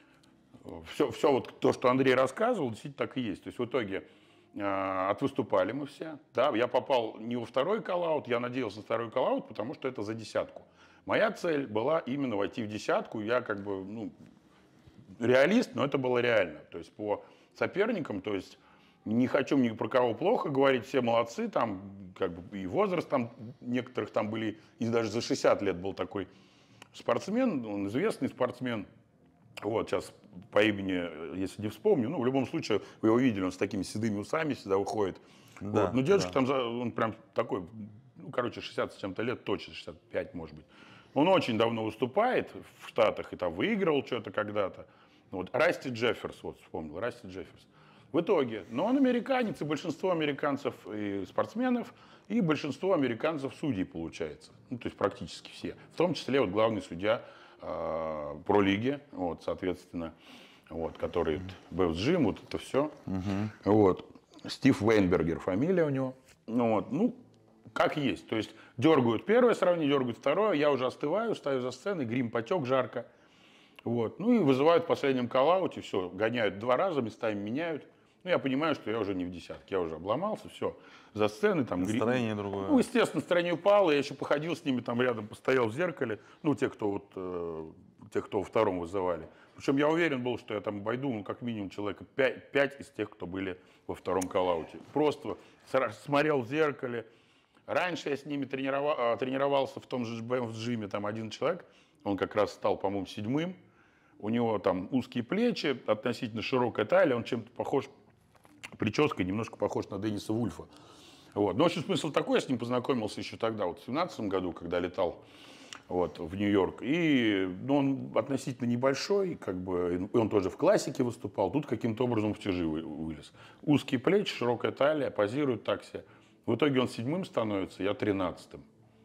Все вот то, что Андрей рассказывал, действительно так и есть. То есть в итоге отвыступали мы все. Да, я попал не во второй коллаут, я надеялся на второй коллаут, потому что это за десятку. Моя цель была именно войти в десятку. Я как бы, ну, реалист, но это было реально. То есть по соперникам, то есть не хочу ни про кого плохо говорить, все молодцы, там как бы и возраст там некоторых там были, и даже за 60 лет был такой спортсмен, он известный спортсмен. Вот, сейчас по имени, если не вспомню, ну, в любом случае, вы его видели, он с такими седыми усами всегда выходит. Да, вот. Но дедушка да. там, он прям такой, ну, короче, 60 с чем-то лет, точно 65, может быть. Он очень давно выступает в Штатах и там выигрывал что-то когда-то. Вот. Расти Джефферс, вот вспомнил, Расти Джефферс. В итоге, но он американец, и большинство американцев и спортсменов, и большинство американцев судей получается. Ну, то есть практически все. В том числе вот главный судья про лиги, вот, соответственно. вот, который был Джим, вот это все. Вот. Стив Вейнбергер фамилия у него. Ну, вот, ну, как есть. То есть дергают первое сравнение, дергают второе, я уже остываю, стою за сценой, грим потек, жарко. Вот. Ну и вызывают в последнем коллауте, все, гоняют 2 раза, местами меняют. Ну, я понимаю, что я уже не в десятке, я уже обломался, все. За сценой там... Настроение другое. Ну, естественно, настроение упало, я еще походил с ними там рядом, постоял в зеркале. Ну, те, кто во втором вызывали. Причем я уверен был, что я там обойду, ну, как минимум человека 5 из тех, кто были во втором коллауте. Просто смотрел в зеркале. Раньше я с ними тренировался в том же джиме, там один человек, он как раз стал, по-моему, 7-м. У него там узкие плечи, относительно широкая талия, он чем-то похож, прической немножко похож на Денниса Вульфа. Вот. Но, в общем, смысл такой, я с ним познакомился еще тогда, вот в 2017 году, когда летал вот, в Нью-Йорк. И ну, он относительно небольшой, как бы, и он тоже в классике выступал, тут каким-то образом в тяжи вылез. Узкие плечи, широкая талия, позирует так себе. В итоге он 7-м становится, я 13-м.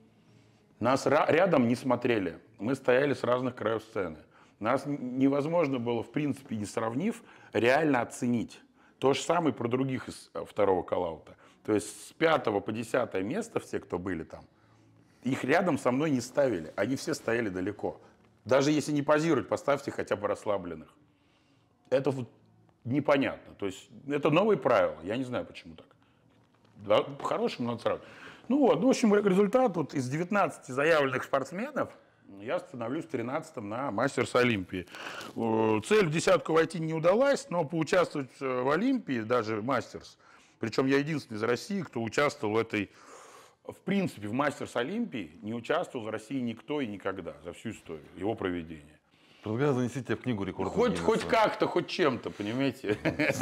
Нас рядом не смотрели, мы стояли с разных краев сцены. Нас невозможно было, в принципе, не сравнив, реально оценить. То же самое про других из второго коллаута. То есть с 5 по 10 место все, кто были там, их рядом со мной не ставили. Они все стояли далеко. Даже если не позировать, поставьте хотя бы расслабленных. Это вот непонятно. То есть это новые правила. Я не знаю, почему так. Да, по-хорошему надо сразу. Ну вот, в общем, результат вот из 19 заявленных спортсменов я становлюсь 13-м на Мастерс Олимпии. Цель в десятку войти не удалась, но поучаствовать в Олимпии, даже Мастерс, причем я единственный из России, кто участвовал в этой, в принципе, в Мастерс Олимпии, не участвовал в России никто и никогда за всю историю его проведения. Предлагаю занести тебя в книгу рекордов Гиннесса. Хоть как-то, хоть чем-то, понимаете?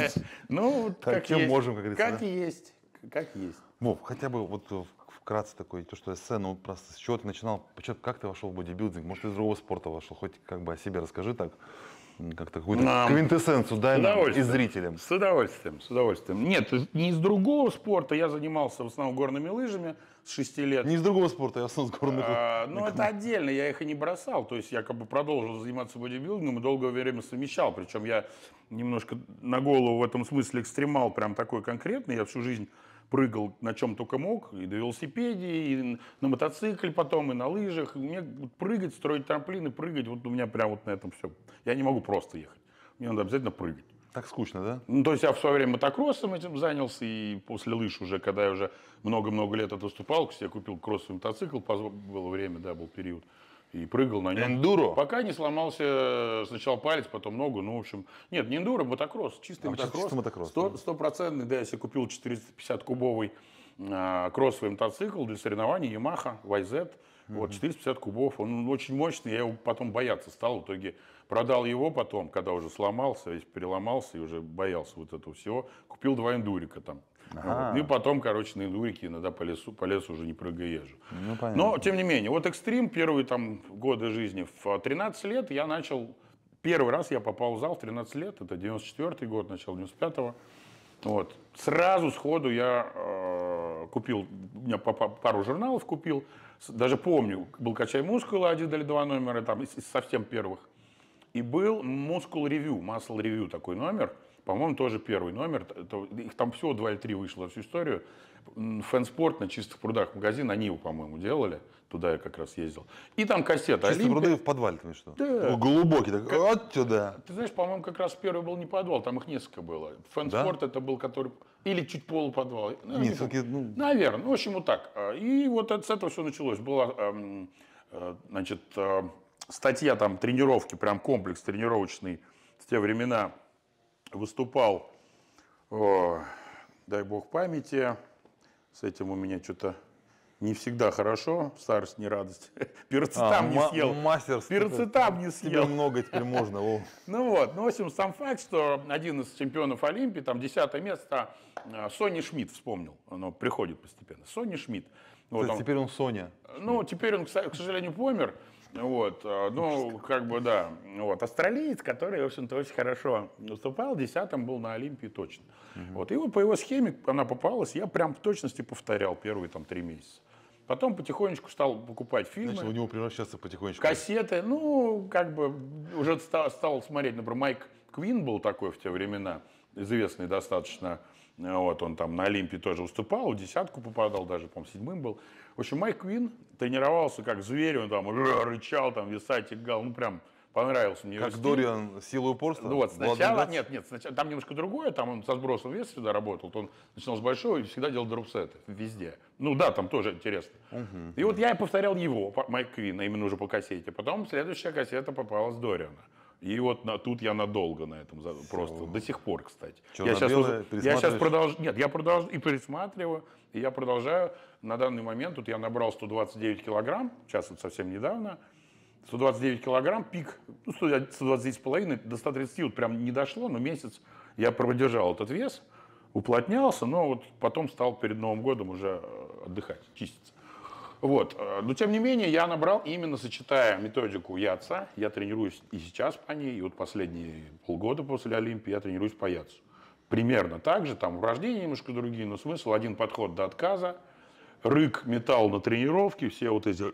Ну, как есть. Можем, как говорится. Как есть. Как есть. Вов, хотя бы вот вкратце такой, то, что я сцену, просто с чего ты начинал, как ты вошел в бодибилдинг, может, из другого спорта вошел, хоть как бы о себе расскажи так, как-то какую-то квинтэссенцию дай нам и зрителям. С удовольствием, с удовольствием. Нет, не из другого спорта, я занимался в основном горными лыжами с 6 лет. Не из другого спорта, я в основном с горных лыж. Ну, это отдельно, я их и не бросал, то есть я как бы продолжил заниматься бодибилдингом и долгое время совмещал, причем я немножко на голову в этом смысле экстремал, прям такой конкретный, я всю жизнь прыгал на чем только мог, и на велосипеде, и на мотоцикле потом, и на лыжах. И мне прыгать, строить трамплины, прыгать, вот у меня прям вот на этом все. Я не могу просто ехать, мне надо обязательно прыгать. Так скучно, да? Ну, то есть я в свое время мотокроссом этим занялся, и после лыж уже, когда я уже много-много лет отступал, я купил кроссовый мотоцикл, было время, да, был период. И прыгал на нем. Эндуро? Пока не сломался сначала палец, потом ногу, ну, в общем... Нет, не эндуро, мотокросс, чистый мотокросс. Чистый мотокросс. Стопроцентный, да, я себе купил 450-кубовый кроссовый мотоцикл для соревнований, Yamaha, YZ. Вот, 450 кубов, он очень мощный, я его потом бояться стал, в итоге продал его потом, когда уже сломался, весь переломался и уже боялся вот этого всего. Купил 2 эндурика там. Вот. И потом, короче, на эндурике иногда по лесу уже не прыгая езжу. Ну, понятно. Но, тем не менее, вот экстрим, первые там годы жизни, в 13 лет я начал, первый раз я попал в зал в 13 лет, это 94-й год, начало 95-го. Вот. Сразу сходу я купил, у меня пару журналов купил, даже помню, был «Качай мускулы» 1 или 2 номера, там, из совсем первых. И был «Muscle Review», «Muscle Review» такой номер, по-моему, тоже первый номер, их там всего 2 или 3 вышло за всю историю. Фэнспорт на Чистых прудах магазин, они его, по-моему, делали, туда я как раз ездил. И там кассета Чистые пруды в подвале, ты что? Да. Такой глубокий, так, вот сюда. Ты знаешь, по-моему, как раз первый был не подвал, там их несколько было. Фэнспорт это был, который... Или чуть полуподвал. Нет, все-таки, ну... Наверное, ну, в общем, вот так. И вот с этого все началось. Была, значит, статья там тренировки, прям комплекс тренировочный в те времена. Выступал, дай бог памяти, с этим у меня что-то не всегда хорошо, старость не радость. Пироцетам не съел. Мастерс. Пироцетам не съел. Тебе много теперь можно. Ну вот, ну, в общем, сам факт, что один из чемпионов Олимпии, там 10 место, Сони Шмидт вспомнил, оно приходит постепенно. Сони Шмидт. Вот теперь он Соня. Ну, теперь он, к сожалению, помер. Вот, ну, как бы, да. Вот, австралиец, который, в общем-то, очень хорошо выступал, 10-м был на Олимпии точно. Вот, и вот по его схеме она попалась, я прям в точности повторял первые там 3 месяца. Потом потихонечку стал покупать фильмы. Начал у него превращаться потихонечку. Кассеты, ну, как бы, уже стал смотреть, например, Майк МакКвин был такой в те времена, известный достаточно. Вот, он там на Олимпе тоже выступал, в десятку попадал, даже, по-моему, седьмым был. В общем, Майк Квин тренировался как зверь, он там рычал, там веса тягал, ну прям понравился мне. Как Дориан, сила упорства? Вот, сначала, нет, сначала, там немножко другое, там он со сбросом веса всегда работал, он начинал с большого и всегда делал дропсеты везде. Ну да, там тоже интересно. И вот я и повторял его, Майк Квин, именно уже по кассете. Потом следующая кассета попалась Дориана. И вот тут я надолго на этом, просто до сих пор, кстати. Я сейчас продолжаю, нет, я продолжаю и пересматриваю, и я продолжаю. На данный момент тут я набрал 129 килограмм, сейчас вот совсем недавно, 129 килограмм, пик, ну, 129,5, до 130 вот прям не дошло, но месяц я продержал этот вес, уплотнялся, но вот потом стал перед Новым годом уже отдыхать, чиститься. Вот. Но тем не менее я набрал, именно сочетая методику Яца, я тренируюсь и сейчас по ней, и вот последние полгода после Олимпии я тренируюсь по Яцу. Примерно так же, там упражнения немножко другие, но смысл один подход до отказа, рык, металл на тренировке, все вот эти...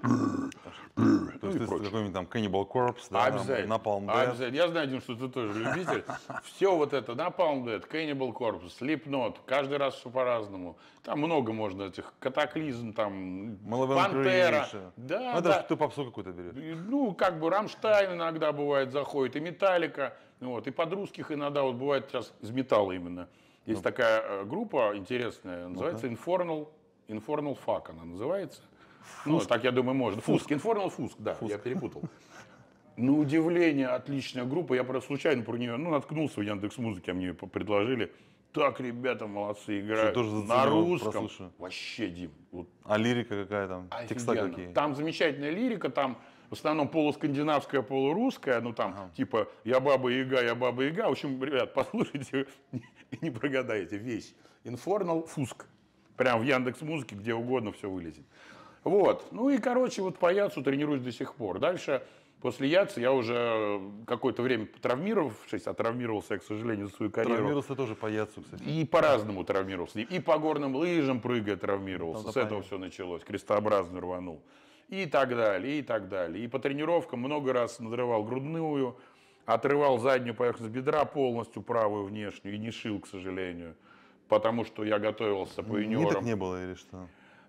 То есть какой-нибудь там Cannibal Corpse, да, Napalm Death. Обязательно. Я знаю, Дим, что ты тоже любитель. Все вот это, Napalm Death, Cannibal Corpse, Slipknot, каждый раз все по-разному. Там много можно этих, Катаклизм, там, Пантера. Да, это да. Ты попсу какую-то берешь. Ну, как бы Рамштайн иногда бывает заходит, и Металлика, вот, и под русских иногда вот бывает сейчас из металла именно. Есть такая группа интересная, называется Infernal Fuck, она называется. Ну, так я думаю, можно. Фуск, Infernal Фуск, да, я перепутал. На удивление, отличная группа. Я просто случайно про нее, наткнулся в Яндекс.Музыке, мне ее предложили. Так, ребята, молодцы, играют на русском. Вообще, Дим. Вот. А лирика какая там? Текста какие? Там замечательная лирика, там в основном полускандинавская, полурусская, ну там типа «Я баба-яга, я баба-яга». В общем, ребят, послушайте, не прогадаете, вещь. Infernal Фуск. Прям в Яндекс.Музыке, где угодно все вылезет. Вот. Ну и, короче, вот по Яцу тренируюсь до сих пор. Дальше, после Яца, я уже какое-то время травмировавшись, а травмировался я, к сожалению, за свою карьеру. Травмировался тоже по Яцу, кстати. И по-разному травмировался. И по горным лыжам прыгая травмировался. С этого все началось. Крестообразно рванул. И так далее, и так далее. И по тренировкам много раз надрывал грудную, отрывал заднюю поверхность бедра полностью, правую внешнюю, и не шил, к сожалению. Потому что я готовился по юниорам. Ниток не было или что?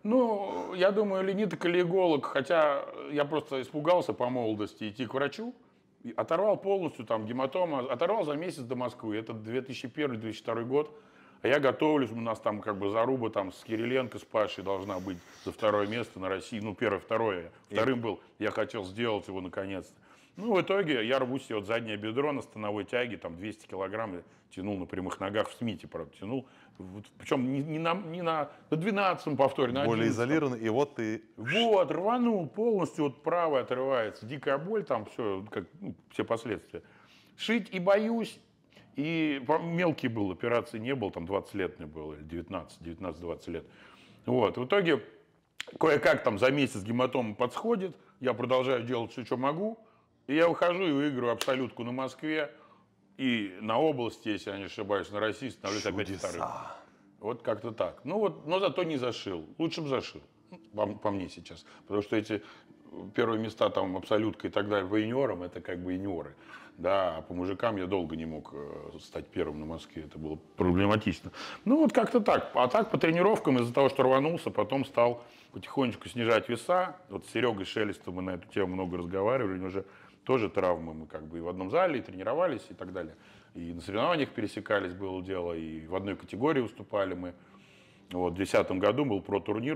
Ну, я думаю, или ниток, или иголок. Хотя я просто испугался по молодости идти к врачу. Оторвал полностью, там, гематома. Оторвал за месяц до Москвы. Это 2001-2002 год. А я готовлюсь. У нас там как бы заруба там с Кириленко, с Пашей должна быть за второе место на России. Ну, первое, второе. Вторым был, я хотел сделать его наконец-то. Ну, в итоге я рву себе вот заднее бедро на становой тяге, там 200 килограмм я тянул на прямых ногах, в Смите, правда, тянул. Вот, причем не на 12-м повторе, на 11-м. Более изолированный, и вот ты... Вот, рванул полностью, вот правая отрывается, дикая боль, там все, как, все последствия. Шить и боюсь, и мелкий был, операции не было, там 20 лет мне было, или 19-20 лет. Вот, в итоге кое-как там за месяц гематома подсходит, я продолжаю делать все, что могу. И я выхожу и выигрываю абсолютку на Москве и на области, если я не ошибаюсь, на России становлюсь опять вторым. Вот как-то так. Ну вот, но зато не зашил. Лучше бы зашил, по мне сейчас. Потому что эти первые места там абсолютка и так далее по юниорам, это как бы юниоры. Да, а по мужикам я долго не мог стать первым на Москве. Это было проблематично. Ну вот как-то так. А так по тренировкам из-за того, что рванулся, потом стал потихонечку снижать веса. Вот с Серегой Шелестом мы на эту тему много разговаривали. Уже тоже травмы, мы как бы и в одном зале, и тренировались, и так далее. И на соревнованиях пересекались, было дело, и в одной категории выступали мы. Вот, в 2010 году был про-турнир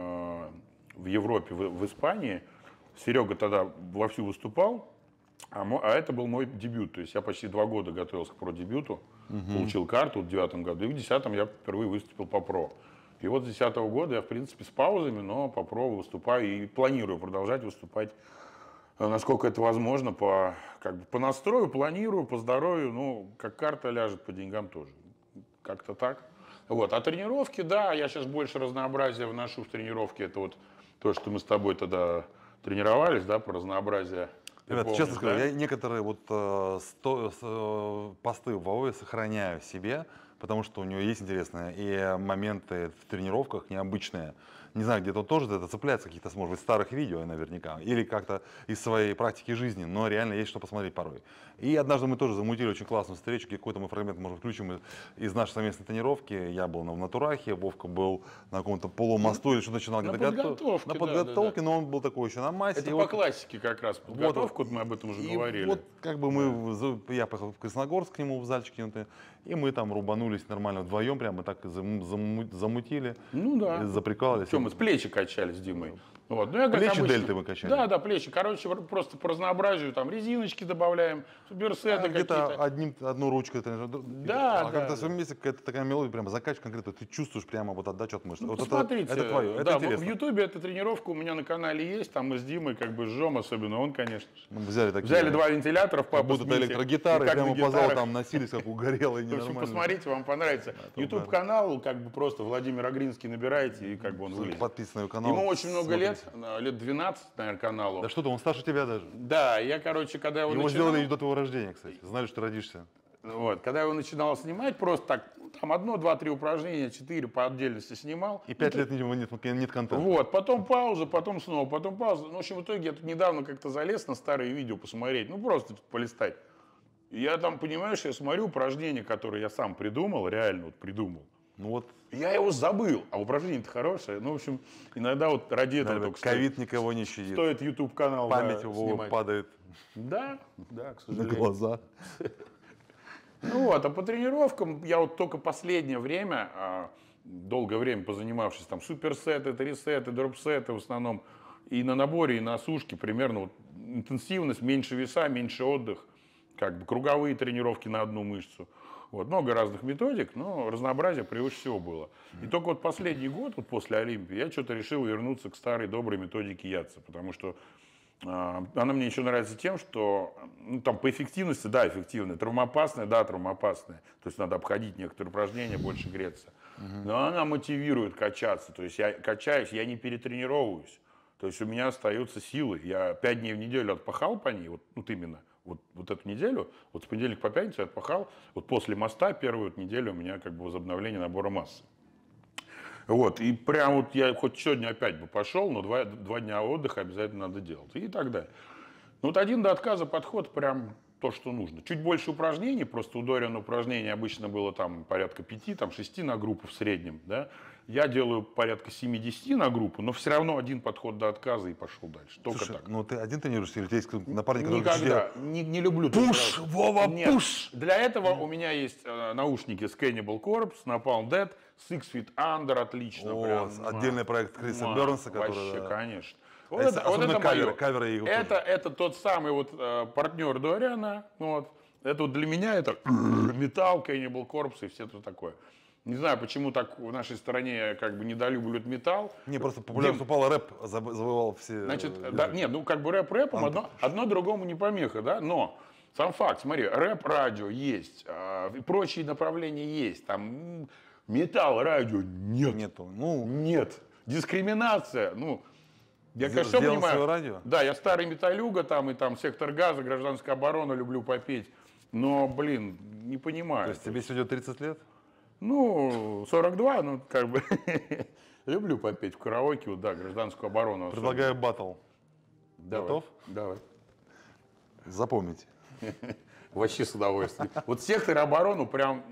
в Европе, в Испании. Серега тогда вовсю выступал, а это был мой дебют. То есть я почти 2 года готовился к про-дебюту, получил карту в 2009 году, и в 2010 я впервые выступил по про. И вот с 2010 года я, в принципе, с паузами, но по про выступаю и планирую продолжать выступать, насколько это возможно, по настрою, планирую, по здоровью, ну, как карта ляжет, по деньгам тоже. Как-то так. Вот. А тренировки, да, я сейчас больше разнообразия вношу в тренировки. Это вот то, что мы с тобой тогда тренировались, да, по разнообразию. Ребята, честно скажу, я некоторые вот посты в ВОВе сохраняю себе, потому что у него есть интересные и моменты в тренировках необычные. Не знаю, где-то он тоже это цепляется, каких-то, может быть, старых видео наверняка, или как-то из своей практики жизни, но реально есть что посмотреть порой. И однажды мы тоже замутили очень классную встречу, какой-то мы фрагмент, может, включим из нашей совместной тренировки. Я был в натурахе, Вовка был на каком-то полумосту или что-то начинал На где-то подготовке, на да, подготовке, но он был такой еще на массе. Это и по вот- классике как раз. Подготовку, вот мы об этом уже и говорили. вот как бы я поехал в Красногорск к нему в зальчик, и мы там рубанулись нормально вдвоем, прямо так замутили, Ну да. заприкалывались. Что, мы с плечи качали с Димой. Вот. Ну, я, как Плечи обычно- дельты мы качали. Да, плечи. Короче, просто по разнообразию там резиночки добавляем, суперсеты какие-то. где-то одну ручку. Да, а как-то да. в своем месте какая-то такая мелодия, прямо закачка конкретно, ты чувствуешь прямо вот отдачу от мышц. Ну, Вот посмотрите. это твое, это да, интересно. в Ютубе эта тренировка у меня на канале есть, там мы с Димой как бы жжем, особенно он, конечно же. Мы взяли такие, Взяли два вентилятора в как папу будто это Смите, электрогитары, и как прямо на по залу гитарах. там носились, как угорелые, В общем, ненормально. посмотрите, вам понравится. YouTube-канал, как бы просто Владимир Агринский набираете, и как бы он вылезет. Подписаны на его канал. Ему очень много лет, смотрите. лет 12, наверное, каналу. Да что ты, он старше тебя даже. Да, я, короче, когда его Его начинал, сделали до твоего рождения, кстати. Знали, что ты родишься. вот, когда я его начинал снимать, просто так, там 1, 2, 3 упражнения, 4 по отдельности снимал. И 5 лет нет контента. Вот, потом пауза, потом снова, потом пауза. Ну, в общем, в итоге я тут недавно как-то залез на старые видео посмотреть, ну, просто полистать. И я там, понимаешь, я смотрю упражнения, которые я сам придумал, реально вот придумал. Ну вот, Я его забыл, а упражнение-то хорошее. Ну, в общем, иногда вот ради этого только ковид никого не щадит. стоит YouTube-канал Память да, у Вовы снимать. падает Да, к на сожалению. глаза. Ну вот, а по тренировкам я вот только последнее время, долгое время позанимавшись, там суперсеты, трисеты, дропсеты в основном, и на наборе, и на сушке примерно вот, интенсивность, меньше веса, меньше отдых, как бы круговые тренировки на одну мышцу. Вот, много разных методик, но разнообразие превыше всего было. И только вот последний год, вот после Олимпии, я что-то решил вернуться к старой доброй методике Ятца, потому что она мне еще нравится тем, что ну, там по эффективности, да, эффективная, травмоопасная, да, травмоопасная. То есть надо обходить некоторые упражнения, больше греться. Но она мотивирует качаться. То есть я качаюсь, я не перетренировываюсь. То есть у меня остаются силы. Я 5 дней в неделю отпахал по ней, вот именно. Вот эту неделю, вот с понедельника по пятницу я отпахал. Вот после моста первую неделю у меня как бы возобновление набора массы. Вот, и прям вот я хоть сегодня опять бы пошел, но 2 дня отдыха обязательно надо делать. И так далее. Ну вот один до отказа подход прям то, что нужно. Чуть больше упражнений, просто у Дориана упражнений обычно было там порядка 5, там 6 на группу в среднем, да. Я делаю порядка 7-10 на группу, но все равно один подход до отказа и пошел дальше. Только Слушай, так. ну ты один тренируешься или у тебя есть напарник, который Никогда. Не люблю. Пуш, сразу. Вова, Нет. пуш! Для этого у меня есть наушники с Cannibal Corpse, Napalm Death, Six Feet Under, отлично. О, прям, отдельный проект Криса муа, Бернса, который... Вообще, да. конечно. А Вот это особенно моё. каверы его тоже. Это тот самый вот партнер Дориана. Вот. Это вот для меня это металл, Cannibal Corpse и все это такое. Не знаю, почему так в нашей стране как бы недолюбливают металл. Не, просто популярность упала, рэп завоевал все... Значит, да, нет, ну как бы рэп рэпом, одно другому не помеха, да, но сам факт, смотри, рэп-радио есть, и прочие направления есть, там металл-радио нет. Нету. Ну, Нет. Дискриминация, ну, я, конечно, сделал понимаю. свое радио? Да, я старый металлюга, там, и там сектор газа, гражданская оборона люблю попеть, но, блин, не понимаю. то есть тебе сегодня 30 лет? Ну, 42, ну, как бы, люблю попеть в караоке, вот, да, гражданскую оборону. Предлагаю батл. Давай, Готов? Давай. Запомните. Вообще с удовольствием. Вот сектор оборону прям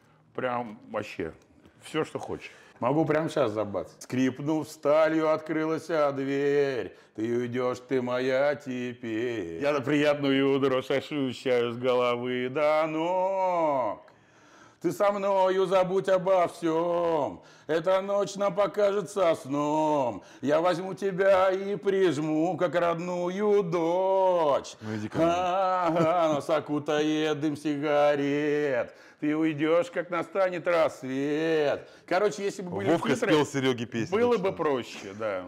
вообще все, что хочешь. Могу прямо сейчас забаться. Скрипнув сталью, открылась дверь. Ты уйдешь, ты моя теперь. Я на приятную дрожь ощущаю с головы до ног. Ты со мною забудь обо всем. Эта ночь нам покажется сном. Я возьму тебя и прижму, как родную дочь. Ну, иди ко мне. Нас окутает дым сигарет. Ты уйдешь, как настанет рассвет. Короче, если бы были Вовка титры, спел Сереге песню. было так бы что. проще, да.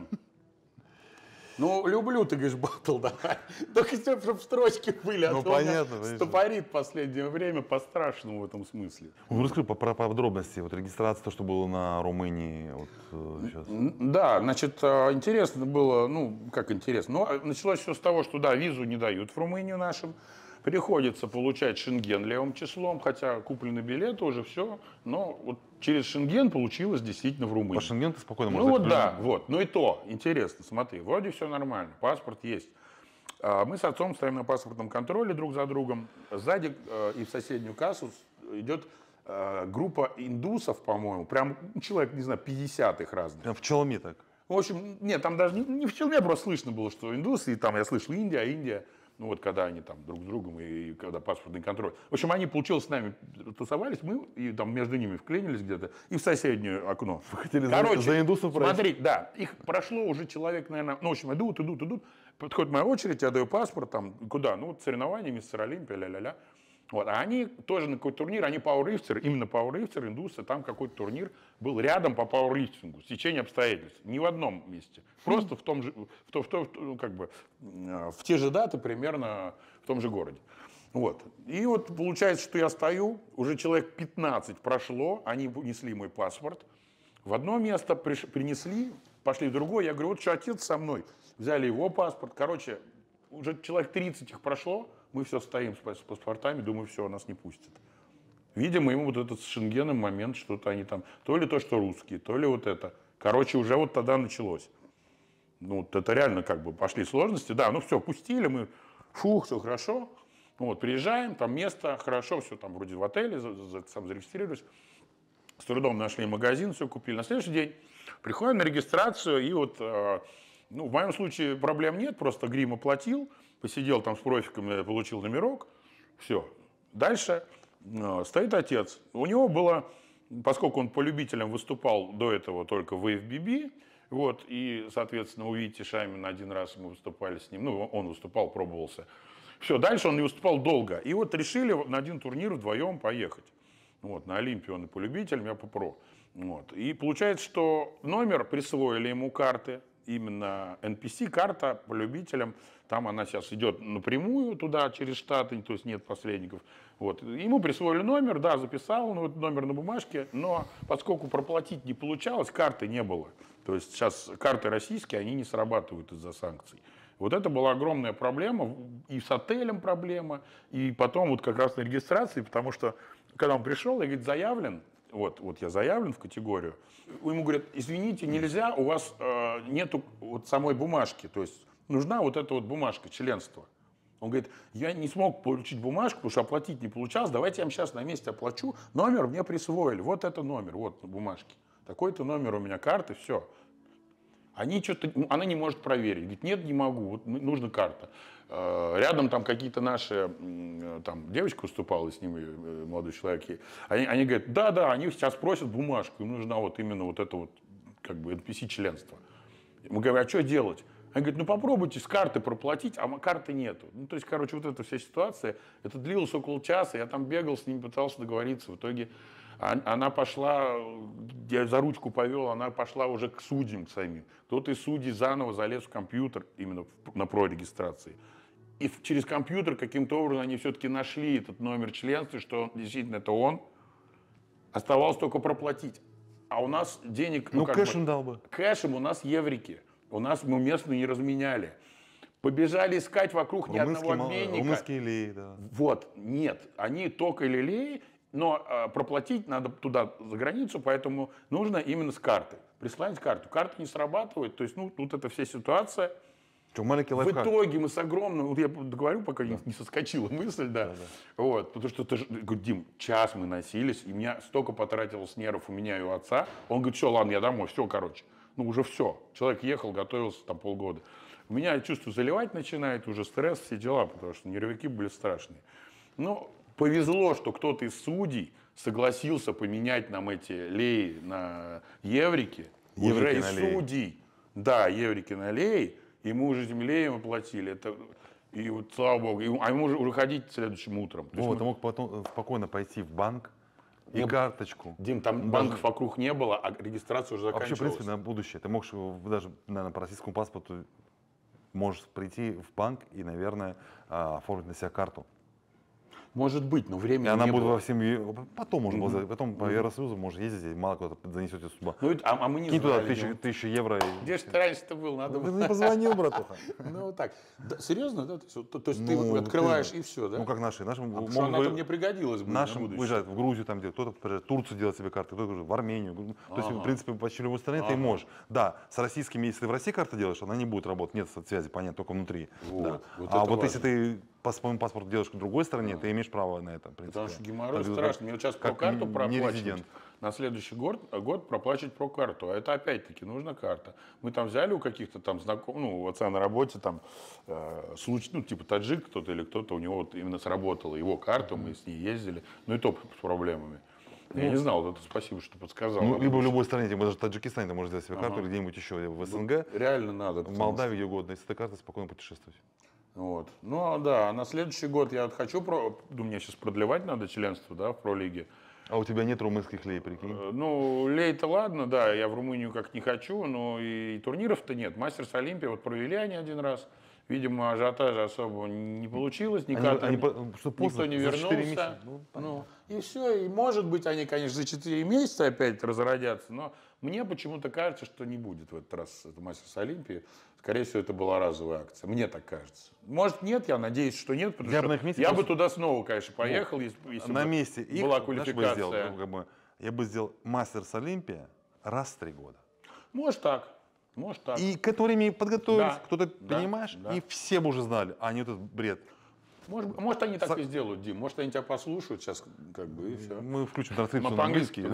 Ну, люблю, ты говоришь, батл, да. Только чтобы строчки были, Ну, то у меня понятно, конечно. стопорит в последнее время по-страшному в этом смысле. Ну, расскажи про подробности. Вот регистрация, то, что было на Румынии. Вот, сейчас. Да, значит, интересно было, ну, как интересно. Но началось все с того, что, да, визу не дают в Румынию нашим. Приходится получать шенген левым числом, хотя куплены билеты уже все, но вот через шенген получилось действительно в Румынии. По шенгену ты спокойно Ну можешь вот взять да, вот. Ну и то, интересно, смотри, вроде все нормально, паспорт есть. Мы с отцом стоим на паспортном контроле друг за другом. Сзади и в соседнюю кассу идет группа индусов, по-моему, прям человек, не знаю, 50 их разных. Прям в челме так. В общем, нет, там даже не в челме, просто слышно было, что индусы, и там я слышал Индия. Ну вот когда они там друг с другом и когда паспортный контроль. В общем, они, получилось, с нами тусовались, мы и там между ними вклинились где-то и в соседнее окно. Вы хотели Короче, за индусов пройти? смотри, да, их прошло уже человек, наверное, ну, в общем, идут. Подходит моя очередь, я даю паспорт, там, куда? Ну, вот соревнования, мистер Олимпия, ля-ля-ля. Вот, а они тоже на какой-то турнир, они пауэрлифтеры, именно пауэрлифтеры, индусы, там какой-то турнир был рядом по пауэрлифтингу, стечение обстоятельств, ни в одном месте, просто в том же, в те же даты примерно в том же городе. Вот. И вот получается, что я стою, уже человек 15 прошло, они унесли мой паспорт, в одно место принесли, пошли в другое, я говорю, вот что, отец со мной, взяли его паспорт, короче, уже человек 30 их прошло, мы все стоим с паспортами, думаю, все, нас не пустят. Видимо, ему вот этот с шенгеном момент, что-то они там, то ли то, что русские, то ли вот это. Короче, уже вот тогда началось. Ну, вот это реально как бы пошли сложности. Да, ну все, пустили мы, фух, все хорошо. Вот, приезжаем, там место, хорошо, все там вроде в отеле, сам зарегистрировались. С трудом нашли магазин, все купили. На следующий день приходим на регистрацию, и вот, ну, в моем случае проблем нет, просто грим оплатил, посидел там с профиками, получил номерок, все. Дальше стоит отец. У него было, поскольку он по любителям выступал до этого только в AFBB, вот, и, соответственно, увидите Шаймина один раз, мы выступали с ним, ну, он выступал, пробовался. Все, дальше он не выступал долго. И вот решили на один турнир вдвоем поехать. Вот, на Олимпию он и по любителям, я по про. Вот. И получается, что номер присвоили ему карты, именно NPC-карта по любителям. Там она сейчас идет напрямую туда, через Штаты, то есть нет посредников. Вот. Ему присвоили номер, да, записал вот номер на бумажке, но поскольку проплатить не получалось, карты не было. То есть сейчас карты российские, они не срабатывают из-за санкций. Вот это была огромная проблема, и с отелем проблема, и потом вот как раз на регистрации, потому что когда он пришел, я, говорит, заявлен, вот я заявлен в категорию, ему говорят, извините, нельзя, у вас нету вот самой бумажки, то есть нужна вот эта вот бумажка, членства. Он говорит, я не смог получить бумажку, потому что оплатить не получалось, давайте я вам сейчас на месте оплачу, номер мне присвоили, вот это номер, вот на бумажке, такой-то номер у меня карты, все. Она не может проверить. Говорит, нет, не могу, вот нужна карта. Рядом там какие-то наши, там девочка выступала с ними, молодой человек. Они говорят, да, они сейчас просят бумажку, им нужна вот именно вот это вот, как бы, NPC-членство. Мы говорим, а что делать? Они говорят, ну попробуйте с карты проплатить, а карты нету. Ну, то есть, короче, вот эта вся ситуация, это длилось около часа, я там бегал с ними, пытался договориться, в итоге она пошла, я за ручку повел, она пошла уже к судьям самим. Кто-то из судей заново залез в компьютер, именно на прорегистрации. И через компьютер каким-то образом они все-таки нашли этот номер членства, что действительно это он. Оставалось только проплатить. А у нас денег... Ну кэшем дал бы. Кэшем у нас еврики. У нас мы местную не разменяли. Побежали искать вокруг ни одного обменника. Румынские леи, да. Вот, нет. Они только лилеи, но проплатить надо туда, за границу, поэтому нужно именно с карты. Прислать карту. Карта не срабатывает, то есть, ну, тут эта вся ситуация. Что, маленький лайфхак. В итоге мы с огромным, вот я договорю, пока не соскочила мысль, да. Вот, потому что, говорю, Дим, час мы носились, и меня столько потратилось нервов у меня и у отца. Он говорит, все, ладно, я домой, все, короче. Ну, уже все. Человек ехал, готовился там полгода. У меня, чувство, заливать начинает, уже стресс, все дела, потому что нервяки были страшные. Но повезло, что кто-то из судей согласился поменять нам эти леи на еврики. Уже из судей. Да, еврики на леи. И мы уже этим леем оплатили. Это, и вот, слава богу. А ему уже ходить следующим утром. Вот, ты мог потом спокойно пойти в банк и карточку. Дим, там банков вокруг не было, а регистрация уже заканчивалась. Вообще, в принципе, на будущее. Ты можешь даже, наверное, по российскому паспорту можешь прийти в банк и, наверное, оформить на себя карту. Может быть, но времени И она не будет было. во всем... Потом можно было сделать. Потом по Евросоюзу можно ездить, и мало куда-то занесете сюда. Ну, а мы не Кинь туда знали. 1000 евро. Где же ты раньше-то был? Надо Ты было. не позвонил, братуха. Ну, вот так. Да, серьезно, да? То есть Ну, ты открываешь ты- и все, да? Ну, как наши. Нашим Потому что она-то мне пригодилась бы на Нашим будущее. выезжают в Грузию, там, где кто-то приезжает, в Турцию делать себе карты, кто-то в Армению. То есть, в принципе, почти любой стране ты можешь. Да, с российскими, если ты в России карты делаешь, она не будет работать, нет связи, понятно, только внутри. Вот, Да. вот А это вот если важно. ты по своему паспорту делаешь в другой стране, ты имеешь право на это, в принципе. Потому что геморрой Так, страшный. Мне вот сейчас как прокарту не проплачивать. резидент. На следующий год проплачивать прокарту. А это опять-таки нужна карта. Мы там взяли у каких-то там знакомых, ну, у отца на работе там случай, ну, типа таджик кто-то или кто-то, у него вот именно сработала его карта, мы с ней ездили, ну и то с проблемами. Я не знал, вот это спасибо, что подсказал. Ну, либо в любой стране, тем более даже в Таджикистане ты можешь сделать себе карту, Ага. или где-нибудь еще в СНГ, Реально надо. в потому Молдавии, где угодно, если ты карта, спокойно путешествовать. Вот. Ну да, на следующий год я вот хочу, ну, мне сейчас продлевать надо членство, да, в пролиге. А у тебя нет румынских лей, прикинь? Ну, лей-то ладно, да, я в Румынию как не хочу, но и турниров-то нет. Мастерс Олимпия вот провели они один раз. Видимо, ажиотажа особо не получилось, Что никто поздно, не за 4 вернулся. месяца. Ну, и все, и может быть они, конечно, за 4 месяца опять разродятся, но мне почему-то кажется, что не будет в этот раз это Мастерс Олимпии. Скорее всего, это была разовая акция. Мне так кажется. Может, нет, я надеюсь, что нет, потому Я что бы на их месте я просто- бы туда снова, конечно, поехал, если На бы месте их, была знаешь, бы я квалификация. сделал, как бы, я бы сделал Мастерс Олимпия раз в 3 года. Может так, может так. И к этому времени подготовились, Да, кто-то, да, понимаешь, да. и все бы уже знали, а не этот бред. Может, они так и сделают, Дим. Может, они тебя послушают сейчас, как бы, и все. Мы включим трансляцию Ну, на английский.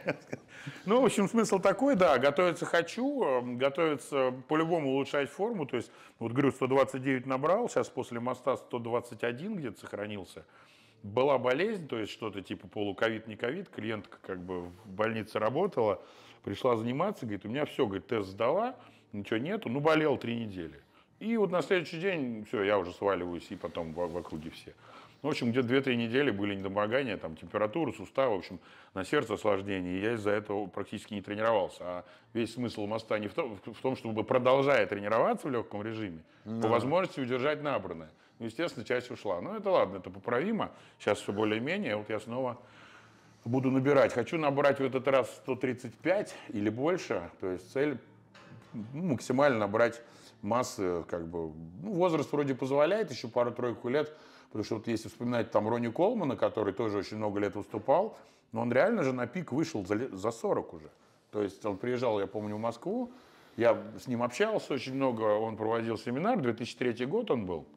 Ну, в общем, смысл такой, да, готовиться хочу, готовиться по-любому улучшать форму, то есть, вот, говорю, 129 набрал, сейчас после моста 121 где-то сохранился. Была болезнь, то есть что-то типа полуковид, не ковид, клиентка как бы в больнице работала, пришла заниматься, говорит, у меня все, говорит, тест сдала, ничего нету, ну, болел 3 недели. И вот на следующий день, все, я уже сваливаюсь, и потом в округе все. Ну, в общем, где-то 2-3 недели были недомогания, там, температура, суставы, в общем, на сердце осложнения, и я из-за этого практически не тренировался. А весь смысл моста не в том, чтобы, продолжая тренироваться в легком режиме, по возможности удержать набранное. Ну, естественно, часть ушла. Но это ладно, это поправимо. Сейчас все более-менее, вот я снова буду набирать. Хочу набрать в этот раз 135 или больше, то есть цель максимально набрать массы, как бы, ну, возраст вроде позволяет, еще пару-тройку лет, потому что вот если вспоминать там Ронни Колмана, который тоже очень много лет выступал, но он реально же на пик вышел за 40 уже. То есть он приезжал, я помню, в Москву, я с ним общался очень много, он проводил семинар, 2003 год он был.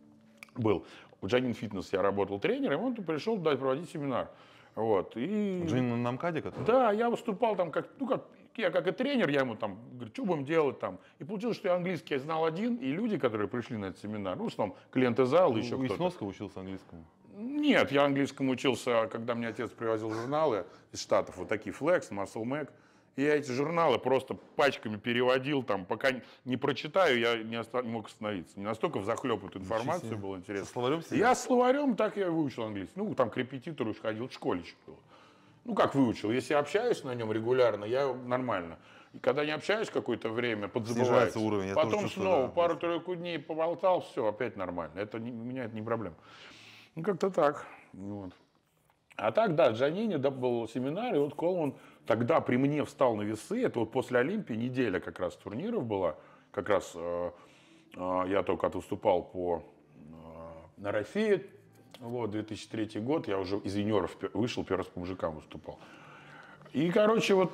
В Джанин Фитнес я работал тренером, он пришел туда проводить семинар. Вот. И... Джин на МКАДе, который? Да, я выступал там я как и тренер, я ему там говорю, что будем делать там. И получилось, что я английский знал один, и люди, которые пришли на этот семинар, ну, в основном клиенты зала, еще И кто-то. Сноска учился английскому. Нет, я английскому учился, когда мне отец привозил журналы из Штатов, вот такие Flex, Muscle Mac. И я эти журналы просто пачками переводил, там, пока не прочитаю, я не мог остановиться. Не настолько взахлеб эту информацию было интересно. Со словарем сидел? Я с словарем так я и выучил английский. Ну, там к репетитору ходил, в школе еще было. Ну, как выучил? Если я общаюсь на нем регулярно, я нормально. И когда не общаюсь какое-то время, подзабывается. Снижается уровень, я Потом тоже чувствую, снова да. пару-тройку дней поболтал, все, опять нормально. У меня это не проблема. Ну, как-то так. Вот. А так, да, Джанини, да, был семинар, и вот Колман тогда при мне встал на весы, это вот после Олимпии, неделя как раз турниров была, как раз я только выступал на России, вот, 2003 год, я уже из юниоров вышел, первый раз по мужикам выступал. И, короче, вот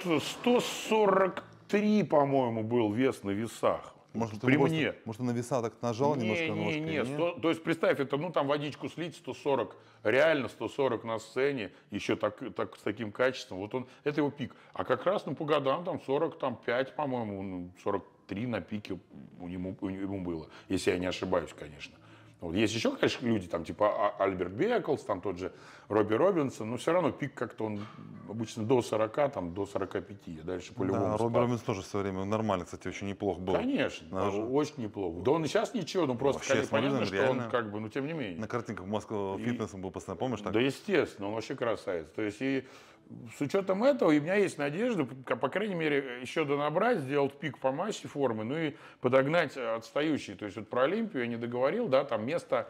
143, по-моему, был вес на весах. Может, при мне. Может, ты на веса так нажал немножко? Не. То есть, представь, это, ну, там водичку слить, 140, реально 140 на сцене, еще так, с таким качеством. Вот это его пик. А как раз, ну, по годам, там, 45, по-моему, 43 на пике ему было. Если я не ошибаюсь, конечно. Вот. Есть еще, конечно, люди, там, типа Альберт Беклс, там тот же Робби Робинсон, но все равно пик как-то он обычно до 40, там, до 45, а дальше по-любому Да, спад. Робби Робинсон тоже в свое время нормально, кстати, очень неплох был. Конечно, очень неплохо. Да он и сейчас ничего, ну просто Вообще, конечно, понятно, смотри, что реально. он как бы, ну тем не менее. На картинках Москва фитнесом был постоянно, помнишь так? Да, естественно, он вообще красавец. То есть и с учетом этого, у меня есть надежда, по крайней мере, еще донабрать, сделать пик по массе формы, ну и подогнать отстающие. То есть вот про Олимпию я не договорил, да, там место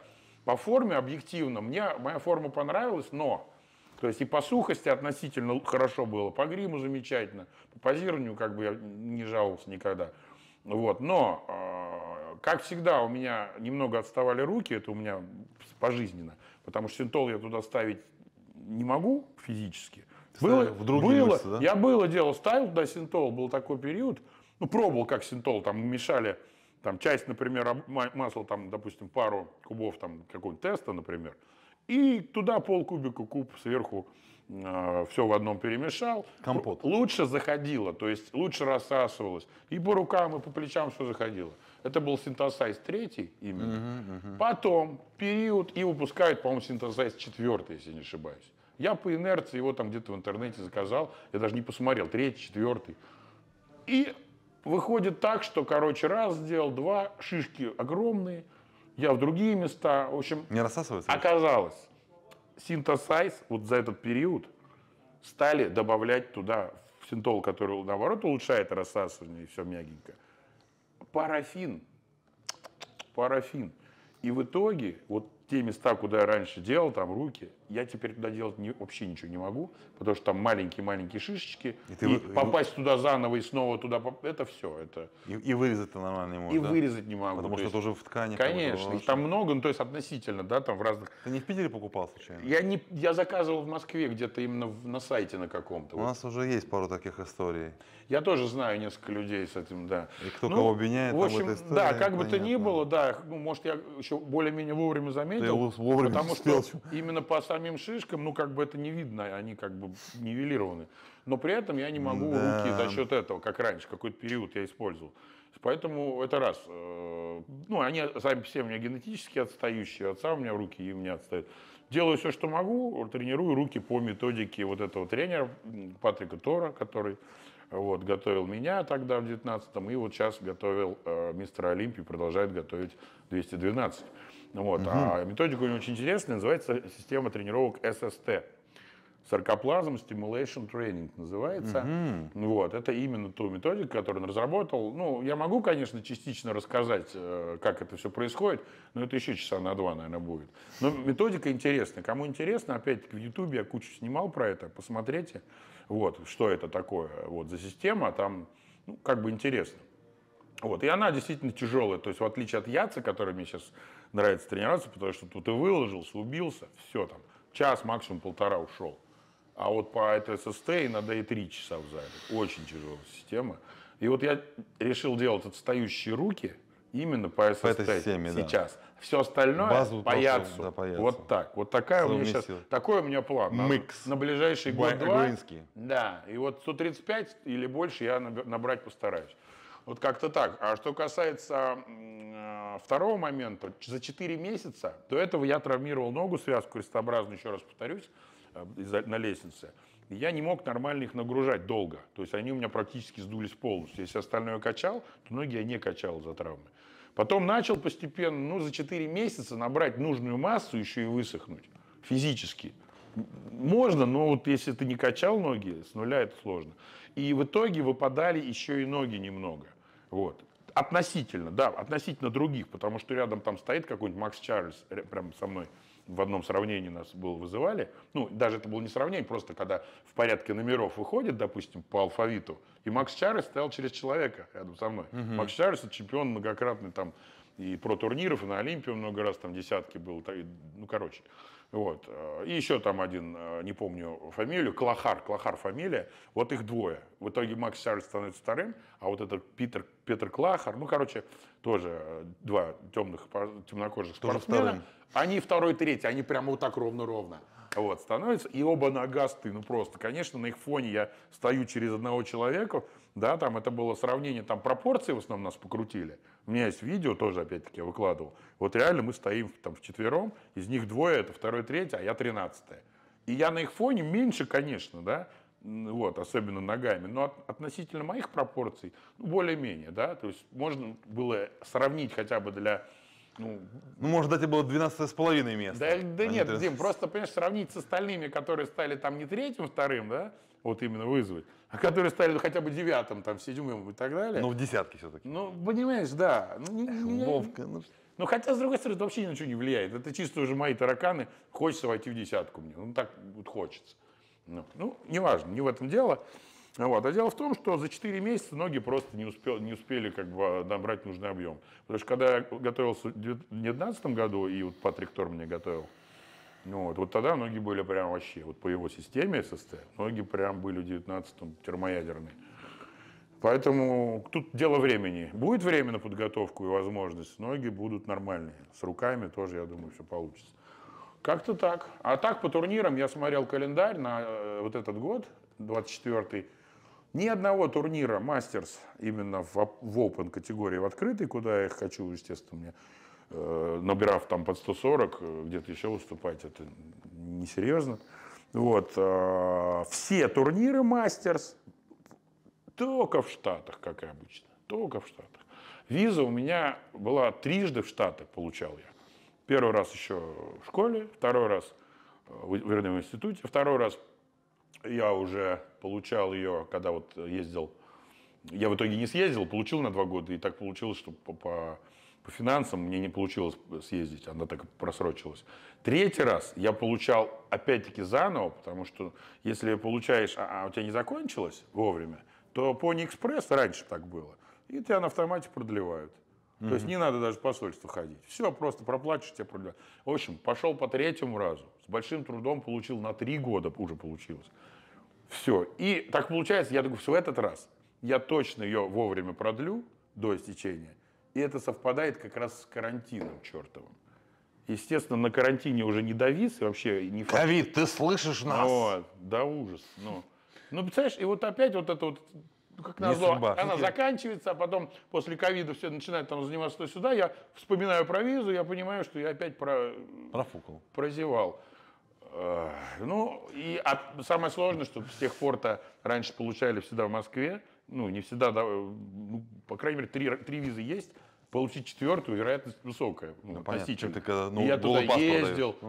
по форме объективно мне моя форма понравилась, но то есть и по сухости относительно хорошо было, по гриму замечательно, по позированию как бы я не жаловался никогда. Вот. Но, как всегда, у меня немного отставали руки, это у меня пожизненно, потому что синтол я туда ставить не могу физически. Я делал, ставил туда синтол, был такой период, ну, пробовал как синтол, там мешали, там часть, например, масла, там, допустим, пару кубов там какого-нибудь теста, например, и туда полкубика, куб сверху, все в одном перемешал. Компот. Лучше заходило, то есть лучше рассасывалось. И по рукам, и по плечам все заходило. Это был Synthesize 3 именно. Потом период, и выпускают, по-моему, Synthesize 4, если не ошибаюсь. Я по инерции его там где-то в интернете заказал, я даже не посмотрел, 3, 4. И выходит так, что, короче, раз сделал, два, шишки огромные, я в другие места, в общем... Не рассасывается? Оказалось, Synthesize вот за этот период стали добавлять туда, в синтол, который, наоборот, улучшает рассасывание и все мягенько, парафин. И в итоге, вот те места, куда я раньше делал, там руки, я теперь туда делать вообще ничего не могу, потому что там маленькие-маленькие шишечки, и попасть туда заново и снова туда, это все. Это... И вырезать-то нормально не можешь, и вырезать не могу. Потому что это уже в ткани. Конечно, их там много, ну то есть относительно, да, там в разных... Ты не в Питере покупал случайно? Я заказывал в Москве где-то именно на сайте на каком-то. У нас уже есть пару таких историй. Я тоже знаю несколько людей с этим, да. И кто кого обвиняет в общем, там в этой истории, да, как бы то ни было, да, ну, может, я еще более-менее вовремя заметил, потому что именно по самим шишкам, ну, как бы это не видно, они как бы нивелированы. Но при этом я не могу руки за счет этого, как раньше, какой-то период я использовал. Поэтому это раз. Ну, они сами все у меня генетически отстающие, отца у меня руки и у меня отстают. Делаю все, что могу, тренирую руки по методике вот этого тренера Патрика Тора, который вот, готовил меня тогда в 19-м, и вот сейчас готовил мистера Олимпии, продолжает готовить 212. Вот. А методика у него очень интересная, называется система тренировок SST. Sarcoplasm Stimulation Training называется. Вот. Это именно ту методику, которую он разработал. Ну, я могу, конечно, частично рассказать, как это все происходит, но это еще часа на 2, наверное, будет. Но методика интересная. Кому интересно, опять-таки в Ютубе я кучу снимал про это, посмотрите, вот, что это такое вот, за система, там, ну, как бы интересно. Вот. И она действительно тяжелая, то есть в отличие от Яца, который мне сейчас нравится тренироваться, потому что тут и выложился, убился, все там, час, максимум полтора ушел. А вот по этой SST иногда и 3 часа в зале. Очень тяжелая система. И вот я решил делать отстающие руки именно по SST этой системе, сейчас. Да. Все остальное базу по Яцу. Да, по Яцу. Вот так. Вот такая у меня сейчас, такой у меня план. Микс. На ближайший год-два. Гринский. Да. И вот 135 или больше я набрать постараюсь. Вот как-то так. А что касается второго момента, за 4 месяца до этого я травмировал ногу, связку крестообразную, еще раз повторюсь, на лестнице. И я не мог нормально их нагружать долго. То есть они у меня практически сдулись полностью. Если остальное качал, то ноги я не качал за травмы. Потом начал постепенно, ну, за 4 месяца набрать нужную массу, еще и высохнуть физически. Можно, но вот если ты не качал ноги, с нуля это сложно. И в итоге выпадали еще и ноги немного. Вот. Относительно, да, относительно других, потому что рядом там стоит какой-нибудь Макс Чарльз, прям со мной в одном сравнении нас вызывали. Ну, даже это было не сравнение, просто когда в порядке номеров выходит, допустим, по алфавиту, и Макс Чарльз стоял через человека рядом со мной. Макс Чарльз — это чемпион многократный там и про турниров, и на Олимпию много раз, там десятки был, ну, короче. Вот. И еще там один, не помню фамилию, Клахар фамилия, вот их двое. В итоге Макс Чарльз становится вторым, а вот этот Петр Клахар, ну, короче, тоже два темнокожих спортсмена. Они второй, третий, они прямо вот так ровно-ровно. Вот, становятся, и оба нагасты, ну просто, конечно, на их фоне я стою через одного человека, да, там это было сравнение, там пропорции в основном нас покрутили. У меня есть видео, тоже опять-таки я выкладывал. Вот реально мы стоим там вчетвером, из них двое, это второй, третий, а я 13-е. И я на их фоне меньше, конечно, да, вот, особенно ногами, но относительно моих пропорций, ну, более-менее, да, то есть можно было сравнить хотя бы для... Ну, может, дать было 12,5 место. Да нет, Дим, просто, понимаешь, сравнить с остальными, которые стали там не третьим, вторым, да, вот именно вызвать, а которые стали хотя бы 9-м, там, 7-м и так далее. Ну, в десятке все-таки. Ну, понимаешь, да. Вовка, ну... Ну, хотя, с другой стороны, это вообще ни на что не влияет. Это чисто уже мои тараканы. Хочется войти в десятку мне. Ну, так вот хочется. Ну, неважно, не в этом дело. Вот. А дело в том, что за 4 месяца ноги просто не успели как бы набрать нужный объем. Потому что когда я готовился в 2019 году, и вот Патрик Тор меня готовил, вот тогда ноги были прям вообще, вот по его системе ССТ, ноги прям были в 19-м термоядерные. Поэтому тут дело времени. Будет время на подготовку и возможность, ноги будут нормальные. С руками тоже, я думаю, все получится. Как-то так. А так, по турнирам я смотрел календарь на вот этот год, 24-й. Ни одного турнира мастерс именно в Open категории, в открытой, куда я хочу, естественно, мне, набирав там под 140, где-то еще выступать, это несерьезно. Вот. Все турниры мастерс только в Штатах, как и обычно. Только в Штатах. Виза у меня была трижды в Штатах, получал я. Первый раз еще в школе, второй раз в институте, второй раз я уже получал ее, когда вот ездил. Я в итоге не съездил, получил на 2 года, и так получилось, что по финансам мне не получилось съездить, она так просрочилась. Третий раз я получал опять-таки заново, потому что если получаешь, а у тебя не закончилось вовремя, то Pony Express раньше так было, и тебя на автомате продлевают. То есть не надо даже в посольство ходить. Все, просто проплачешь, тебя продлевают. В общем, пошел по 3-му разу. С большим трудом получил на 3 года, уже получилось. Все. И так получается, я думаю, в этот раз я точно ее вовремя продлю до истечения. И это совпадает как раз с карантином чертовым. Естественно, на карантине уже не довис и вообще не... Ковид, ты слышишь нас? Вот, да ужас. Ну, представляешь, и вот опять вот это вот, как назло, она заканчивается, а потом после ковида все начинает там заниматься туда-сюда, я вспоминаю про визу, я понимаю, что я опять прозевал. Ну, и самое сложное, что с тех пор-то раньше получали всегда в Москве, ну, не всегда, да, ну, по крайней мере, 3 визы есть, получить 4-ю вероятность высокая, относительно. Когда, я туда ездил,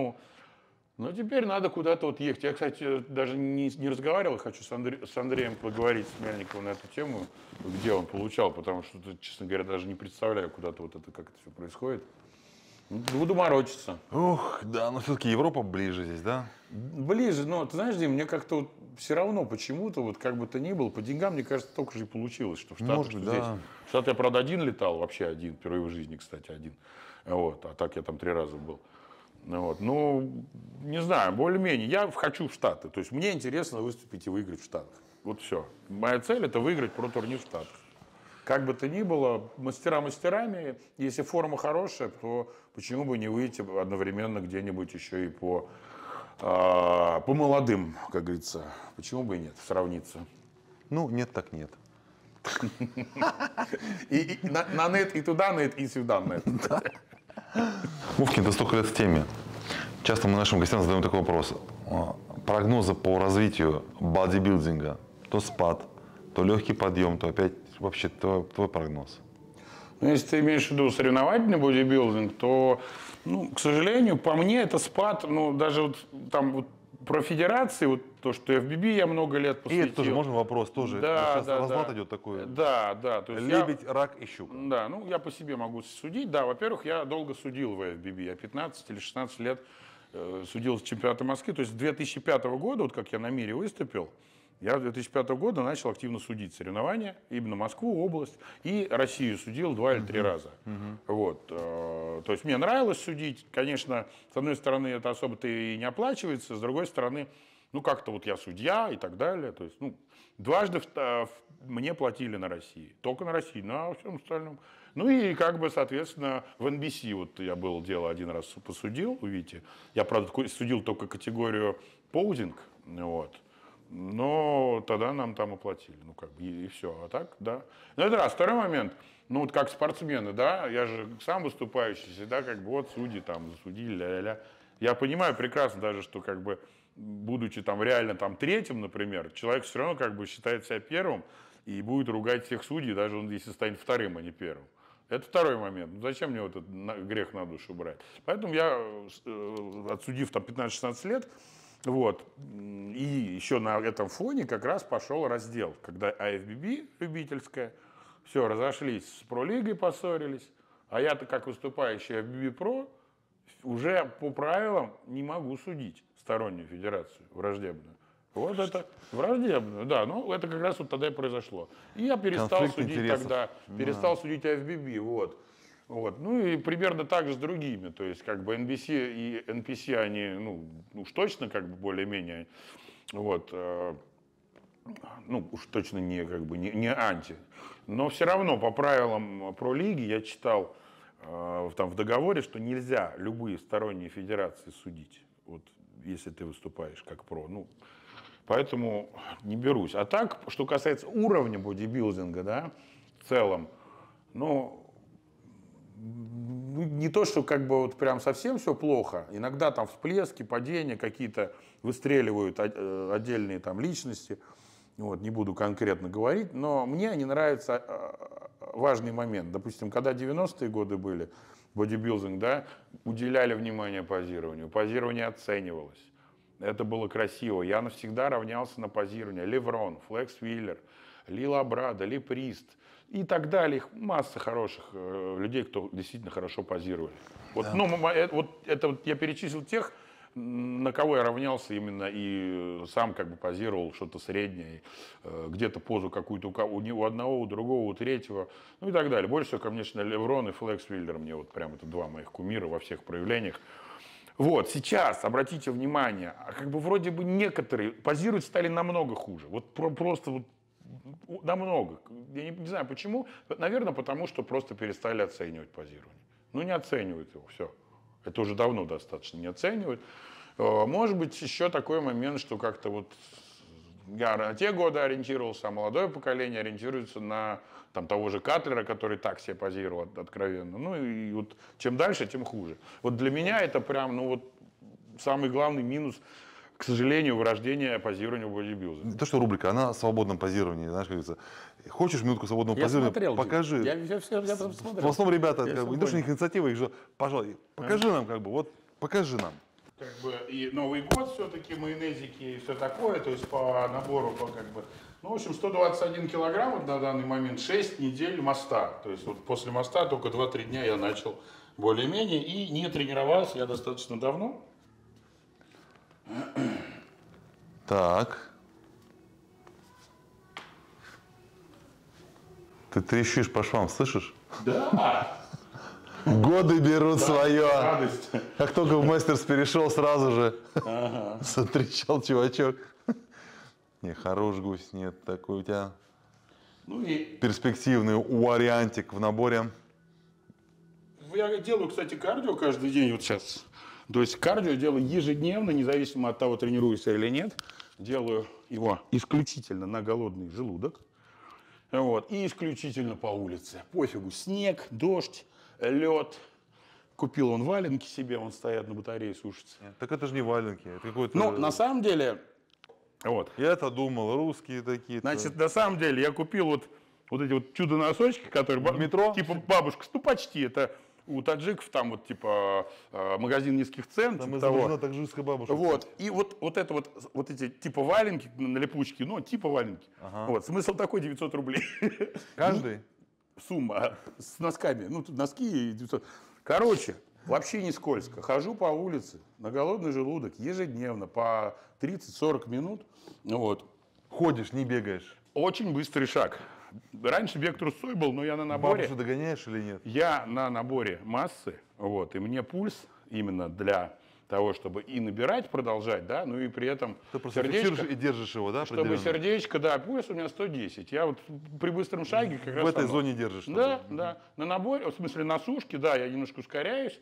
но теперь надо куда-то вот ехать. Я, кстати, даже не разговаривал, хочу с Андреем поговорить, с Мельниковым на эту тему, где он получал, потому что, честно говоря, даже не представляю куда-то вот это, как это все происходит. Буду морочиться. Ух, да, но все-таки Европа ближе здесь, да? Ближе, но ты знаешь, Дим, мне как-то вот все равно почему-то, вот как бы то ни было, по деньгам, мне кажется, только же и получилось, что в Штатах, может, что да. здесь. В Штаты я, правда, один летал, вообще один, впервые в жизни, кстати, один. Вот, а так я там 3 раза был. Вот. Ну, не знаю, более-менее. Я хочу в Штаты. То есть мне интересно выступить и выиграть в Штатах. Вот все. Моя цель – это выиграть про-турнир в Штатах. Как бы то ни было, мастера мастерами, если форма хорошая, то почему бы не выйти одновременно где-нибудь еще и по молодым, как говорится. Почему бы и нет, сравниться. Ну, нет так нет. И на нет, и туда нет, и сюда нет. Мувкин, ты столько лет в теме. Часто мы нашим гостям задаем такой вопрос. Прогнозы по развитию бодибилдинга. То спад, то легкий подъем, то опять вообще твой прогноз. Ну, если ты имеешь в виду соревновательный бодибилдинг, то, ну, к сожалению, по мне это спад, ну, даже вот там вот про федерации, вот то, что FBB я много лет посвятил. И это тоже можно вопрос тоже. Да, сейчас разлад идет такой. Да. То есть лебедь, рак и щука. Да, ну я по себе могу судить. Да, во-первых, я долго судил в FBB. Я 15 или 16 лет судил с чемпионата Москвы. То есть с 2005 года, вот как я на мире выступил, я с 2005 года начал активно судить соревнования, именно Москву, область, и Россию судил 2 или 3 раза. Вот. То есть мне нравилось судить. Конечно, с одной стороны, это особо-то и не оплачивается, с другой стороны, ну как-то вот я судья и так далее. То есть, ну, дважды мне платили на России. Только на России, на всем остальном. Ну и как бы, соответственно, в NBC вот я был, дело один раз посудил, увидите. Я, правда, судил только категорию поудинг, вот. Но тогда нам там оплатили, ну как бы, и все, а так, да. Ну это раз. Второй момент, ну вот как спортсмены, да, я же сам выступающий, всегда как бы вот судьи там засудили, ля-ля-ля. Я понимаю прекрасно даже, что как бы, будучи там реально там 3-м, например, человек все равно как бы считает себя 1-м и будет ругать всех судей, даже он если станет 2-м, а не 1-м. Это второй момент. Ну, зачем мне вот этот грех на душу брать? Поэтому я, отсудив там 15-16 лет, вот. И еще на этом фоне как раз пошел раздел, когда IFBB любительская, все, разошлись с пролигой, поссорились, А я-то, как выступающий FBB Pro, уже по правилам не могу судить стороннюю федерацию враждебную. Вот это враждебную, да. Ну, это как раз вот тогда и произошло. И я перестал Конфликт судить интересов. тогда, перестал судить FBB, вот. Вот. Ну и примерно так же с другими. То есть, как бы NBC и NPC, они, ну уж точно, как бы более-менее, вот, ну, уж точно не, как бы, не анти. Но все равно по правилам про-лиги я читал там в договоре, что нельзя любые сторонние федерации судить, вот, если ты выступаешь как про. Ну, поэтому не берусь. А так, что касается уровня бодибилдинга, да, в целом, ну, не то, что как бы вот прям совсем все плохо. Иногда там всплески, падения какие-то выстреливают отдельные там личности. Вот, не буду конкретно говорить, но мне не нравится важный момент. Допустим, когда 90-е годы были, бодибилдинг, да, уделяли внимание позированию. Позирование оценивалось. Это было красиво. Я навсегда равнялся на позирование. Леврон, Флекс Виллер, Ли Лабрадо, Ли Прист и так далее. Их масса хороших людей, кто действительно хорошо позировали. Вот, да. Ну, вот это вот я перечислил тех, на кого я равнялся именно и сам как бы позировал что-то среднее, где-то позу какую-то у одного, у другого, у третьего, ну и так далее. Больше всего, конечно, Леврон и Флекс Виллер, мне вот прям это два моих кумира во всех проявлениях. Вот, сейчас, обратите внимание, как бы вроде бы некоторые позировать стали намного хуже, вот просто вот намного. Я не знаю почему, наверное, потому что просто перестали оценивать позирование. Ну не оценивают его, все. Это уже давно достаточно не оценивают. Может быть, еще такой момент, что как-то вот я на те годы ориентировался, а молодое поколение ориентируется на там, того же Катлера, который так себе позировал откровенно. Ну и вот чем дальше, тем хуже. Вот для меня это прям, ну вот самый главный минус, к сожалению, вырождения позирования в бодибилдинге. Не то, что рубрика, она о свободном позировании, знаешь, как говорится. Хочешь минутку свободного позирования? Смотрел, покажи. Я смотрел. В основном ребята, как бы, не то, что инициатива, их же, пожалуй, покажи нам, как бы, вот, покажи нам. Как бы и Новый год все-таки, майонезики и все такое, то есть по набору, по как бы, ну, в общем, 121 килограмм вот на данный момент, 6 недель моста. То есть вот после моста только 2-3 дня я начал более-менее и не тренировался я достаточно давно. Так. Ты трещишь по швам, слышишь? Да. Годы берут свое. Радость. Как только в мастерс перешел, сразу же затрещал чувачок. Не, хорош гусь, нет, такой у тебя Ну и перспективный вариантик в наборе. я делаю, кстати, кардио каждый день вот сейчас. То есть кардио делаю ежедневно, независимо от того, тренируюсь или нет. Делаю его исключительно на голодный желудок. Вот, и исключительно по улице. Пофигу, снег, дождь, лед. Купил он валенки себе, он стоят на батарее, сушится. Так это же не валенки, это какой-то... Ну, на самом деле, вот. Я-то думал, русские такие. Значит, на самом деле, я купил вот эти вот чудо-носочки, которые... В метро? Типа бабушка, ну почти, это у таджиков там вот типа магазин низких цен. Там типа изображена таджикская бабушка. Вот, и вот это вот эти типа валенки на липучке, ну, типа валенки. Ага. Вот, смысл такой 900 рублей. Каждый? Сумма с носками, ну, тут носки и 900. Короче, вообще не скользко. Хожу по улице на голодный желудок ежедневно по 30-40 минут. Вот. Ходишь, не бегаешь. Очень быстрый шаг. Раньше бег трусцой был, но я на наборе. Бабушку догоняешь или нет? Я на наборе массы, вот, и мне пульс именно для того, чтобы и набирать, продолжать, да, ну и при этом Ты просто фиксируешь и держишь его, да? чтобы сердечко, да, пульс у меня 110. Я вот при быстром шаге как раз... В этой зоне держишь. Да, да. На наборе, в смысле на сушке, да, я немножко ускоряюсь.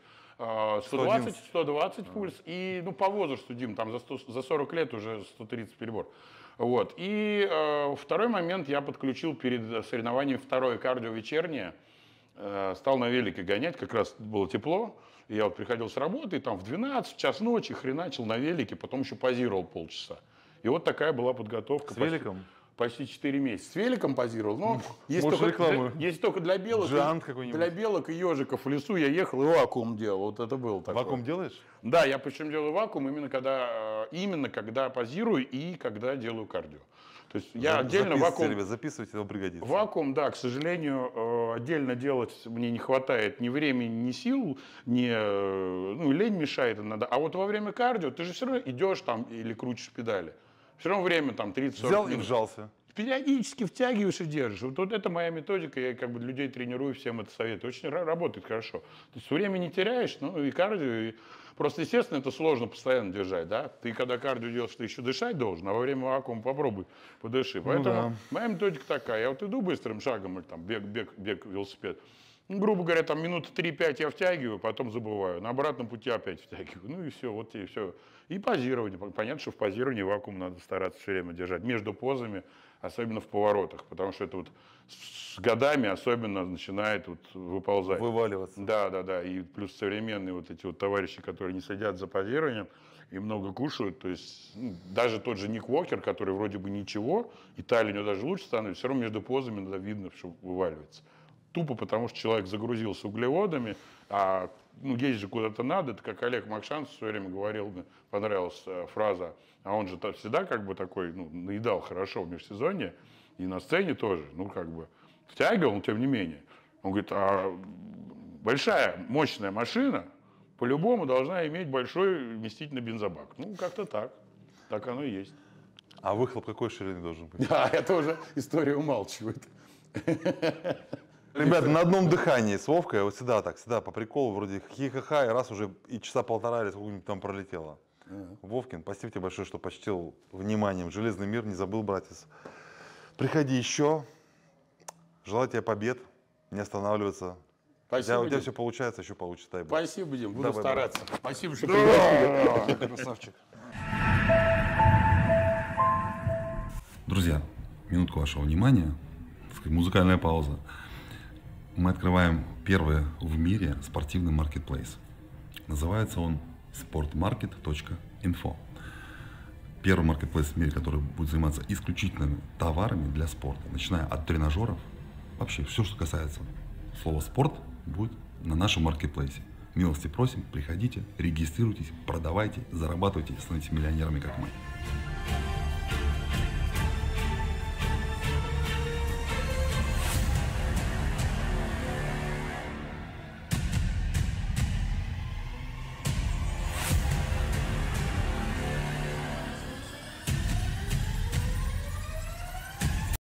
120 пульс. И, ну, по возрасту, Дим, там за 40 лет уже 130 перебор. Вот. И второй момент я подключил перед соревнованием второе кардио вечернее. Стал на велике гонять, как раз было тепло. И я вот приходил с работы, и там в 12, в час ночи хреначил на велике, потом еще позировал полчаса. И вот такая была подготовка. С великом? Почти 4 месяца. С великом позировал. Но есть только для белок. Для белок и ежиков в лесу я ехал и вакуум делал. Вот это было такое. Вакуум делаешь? Да, я причем делаю вакуум именно когда позирую и когда делаю кардио. То есть я отдельно вакуум... Записывайте, его пригодится. Вакуум, да, к сожалению, отдельно делать мне не хватает ни времени, ни сил, лень мешает иногда. А вот во время кардио ты же все равно идешь там или крутишь педали. Все равно время там 30-40 Взял минут. и вжался. Периодически втягиваешь и держишь. Вот это моя методика, я как бы людей тренирую, всем это советую. Очень работает хорошо. То есть времени не теряешь, и кардио, и... Просто, естественно, это сложно постоянно держать, да? Ты когда кардио делаешь, ты еще дышать должен, а во время вакуума попробуй подыши. Поэтому моя методика такая. Я вот иду быстрым шагом, или там бег, велосипед. Грубо говоря, там минуты 3-5 я втягиваю, потом забываю. На обратном пути опять втягиваю. И все, вот и все. И позирование. Понятно, что в позировании вакуум надо стараться все время держать. Между позами, особенно в поворотах. Потому что это вот с годами особенно начинает выползать. Вываливаться. Да. И плюс современные вот эти вот товарищи, которые не сидят за позированием и много кушают. То есть даже тот же Ник Уокер, который вроде бы ничего, и талия у него даже лучше становится, все равно между позами надо видно, что вываливается. Тупо потому, что человек загрузился углеводами, а есть же куда-то надо. Это как Олег Макшан в свое время говорил, мне понравилась фраза, а он же всегда как бы такой, наедал хорошо в межсезонье, и на сцене тоже, втягивал, но тем не менее. Он говорит, а большая, мощная машина по-любому должна иметь большой вместительный бензобак. Как-то так. Так оно и есть. А выхлоп какой ширины должен быть? Да, это уже история умалчивает. Ребята, на одном дыхании с Вовкой, вот всегда по приколу, вроде хихаха, и раз уже и часа полтора или сколько-нибудь там пролетело. Вовкин, спасибо тебе большое, что почтил вниманием Железный мир, не забыл, братец. Приходи еще. Желаю тебе побед, не останавливаться. Спасибо, у тебя все получается, еще получится. Дай Бог. Спасибо, Дим, буду стараться. Спасибо, что пригласили. Красавчик. Друзья, минутку вашего внимания. Музыкальная пауза. Мы открываем первый в мире спортивный маркетплейс. Называется он sportmarket.info. Первый маркетплейс в мире, который будет заниматься исключительно товарами для спорта, начиная от тренажеров, вообще все, что касается слова спорт, будет на нашем маркетплейсе. Милости просим, приходите, регистрируйтесь, продавайте, зарабатывайте, становитесь миллионерами, как мы.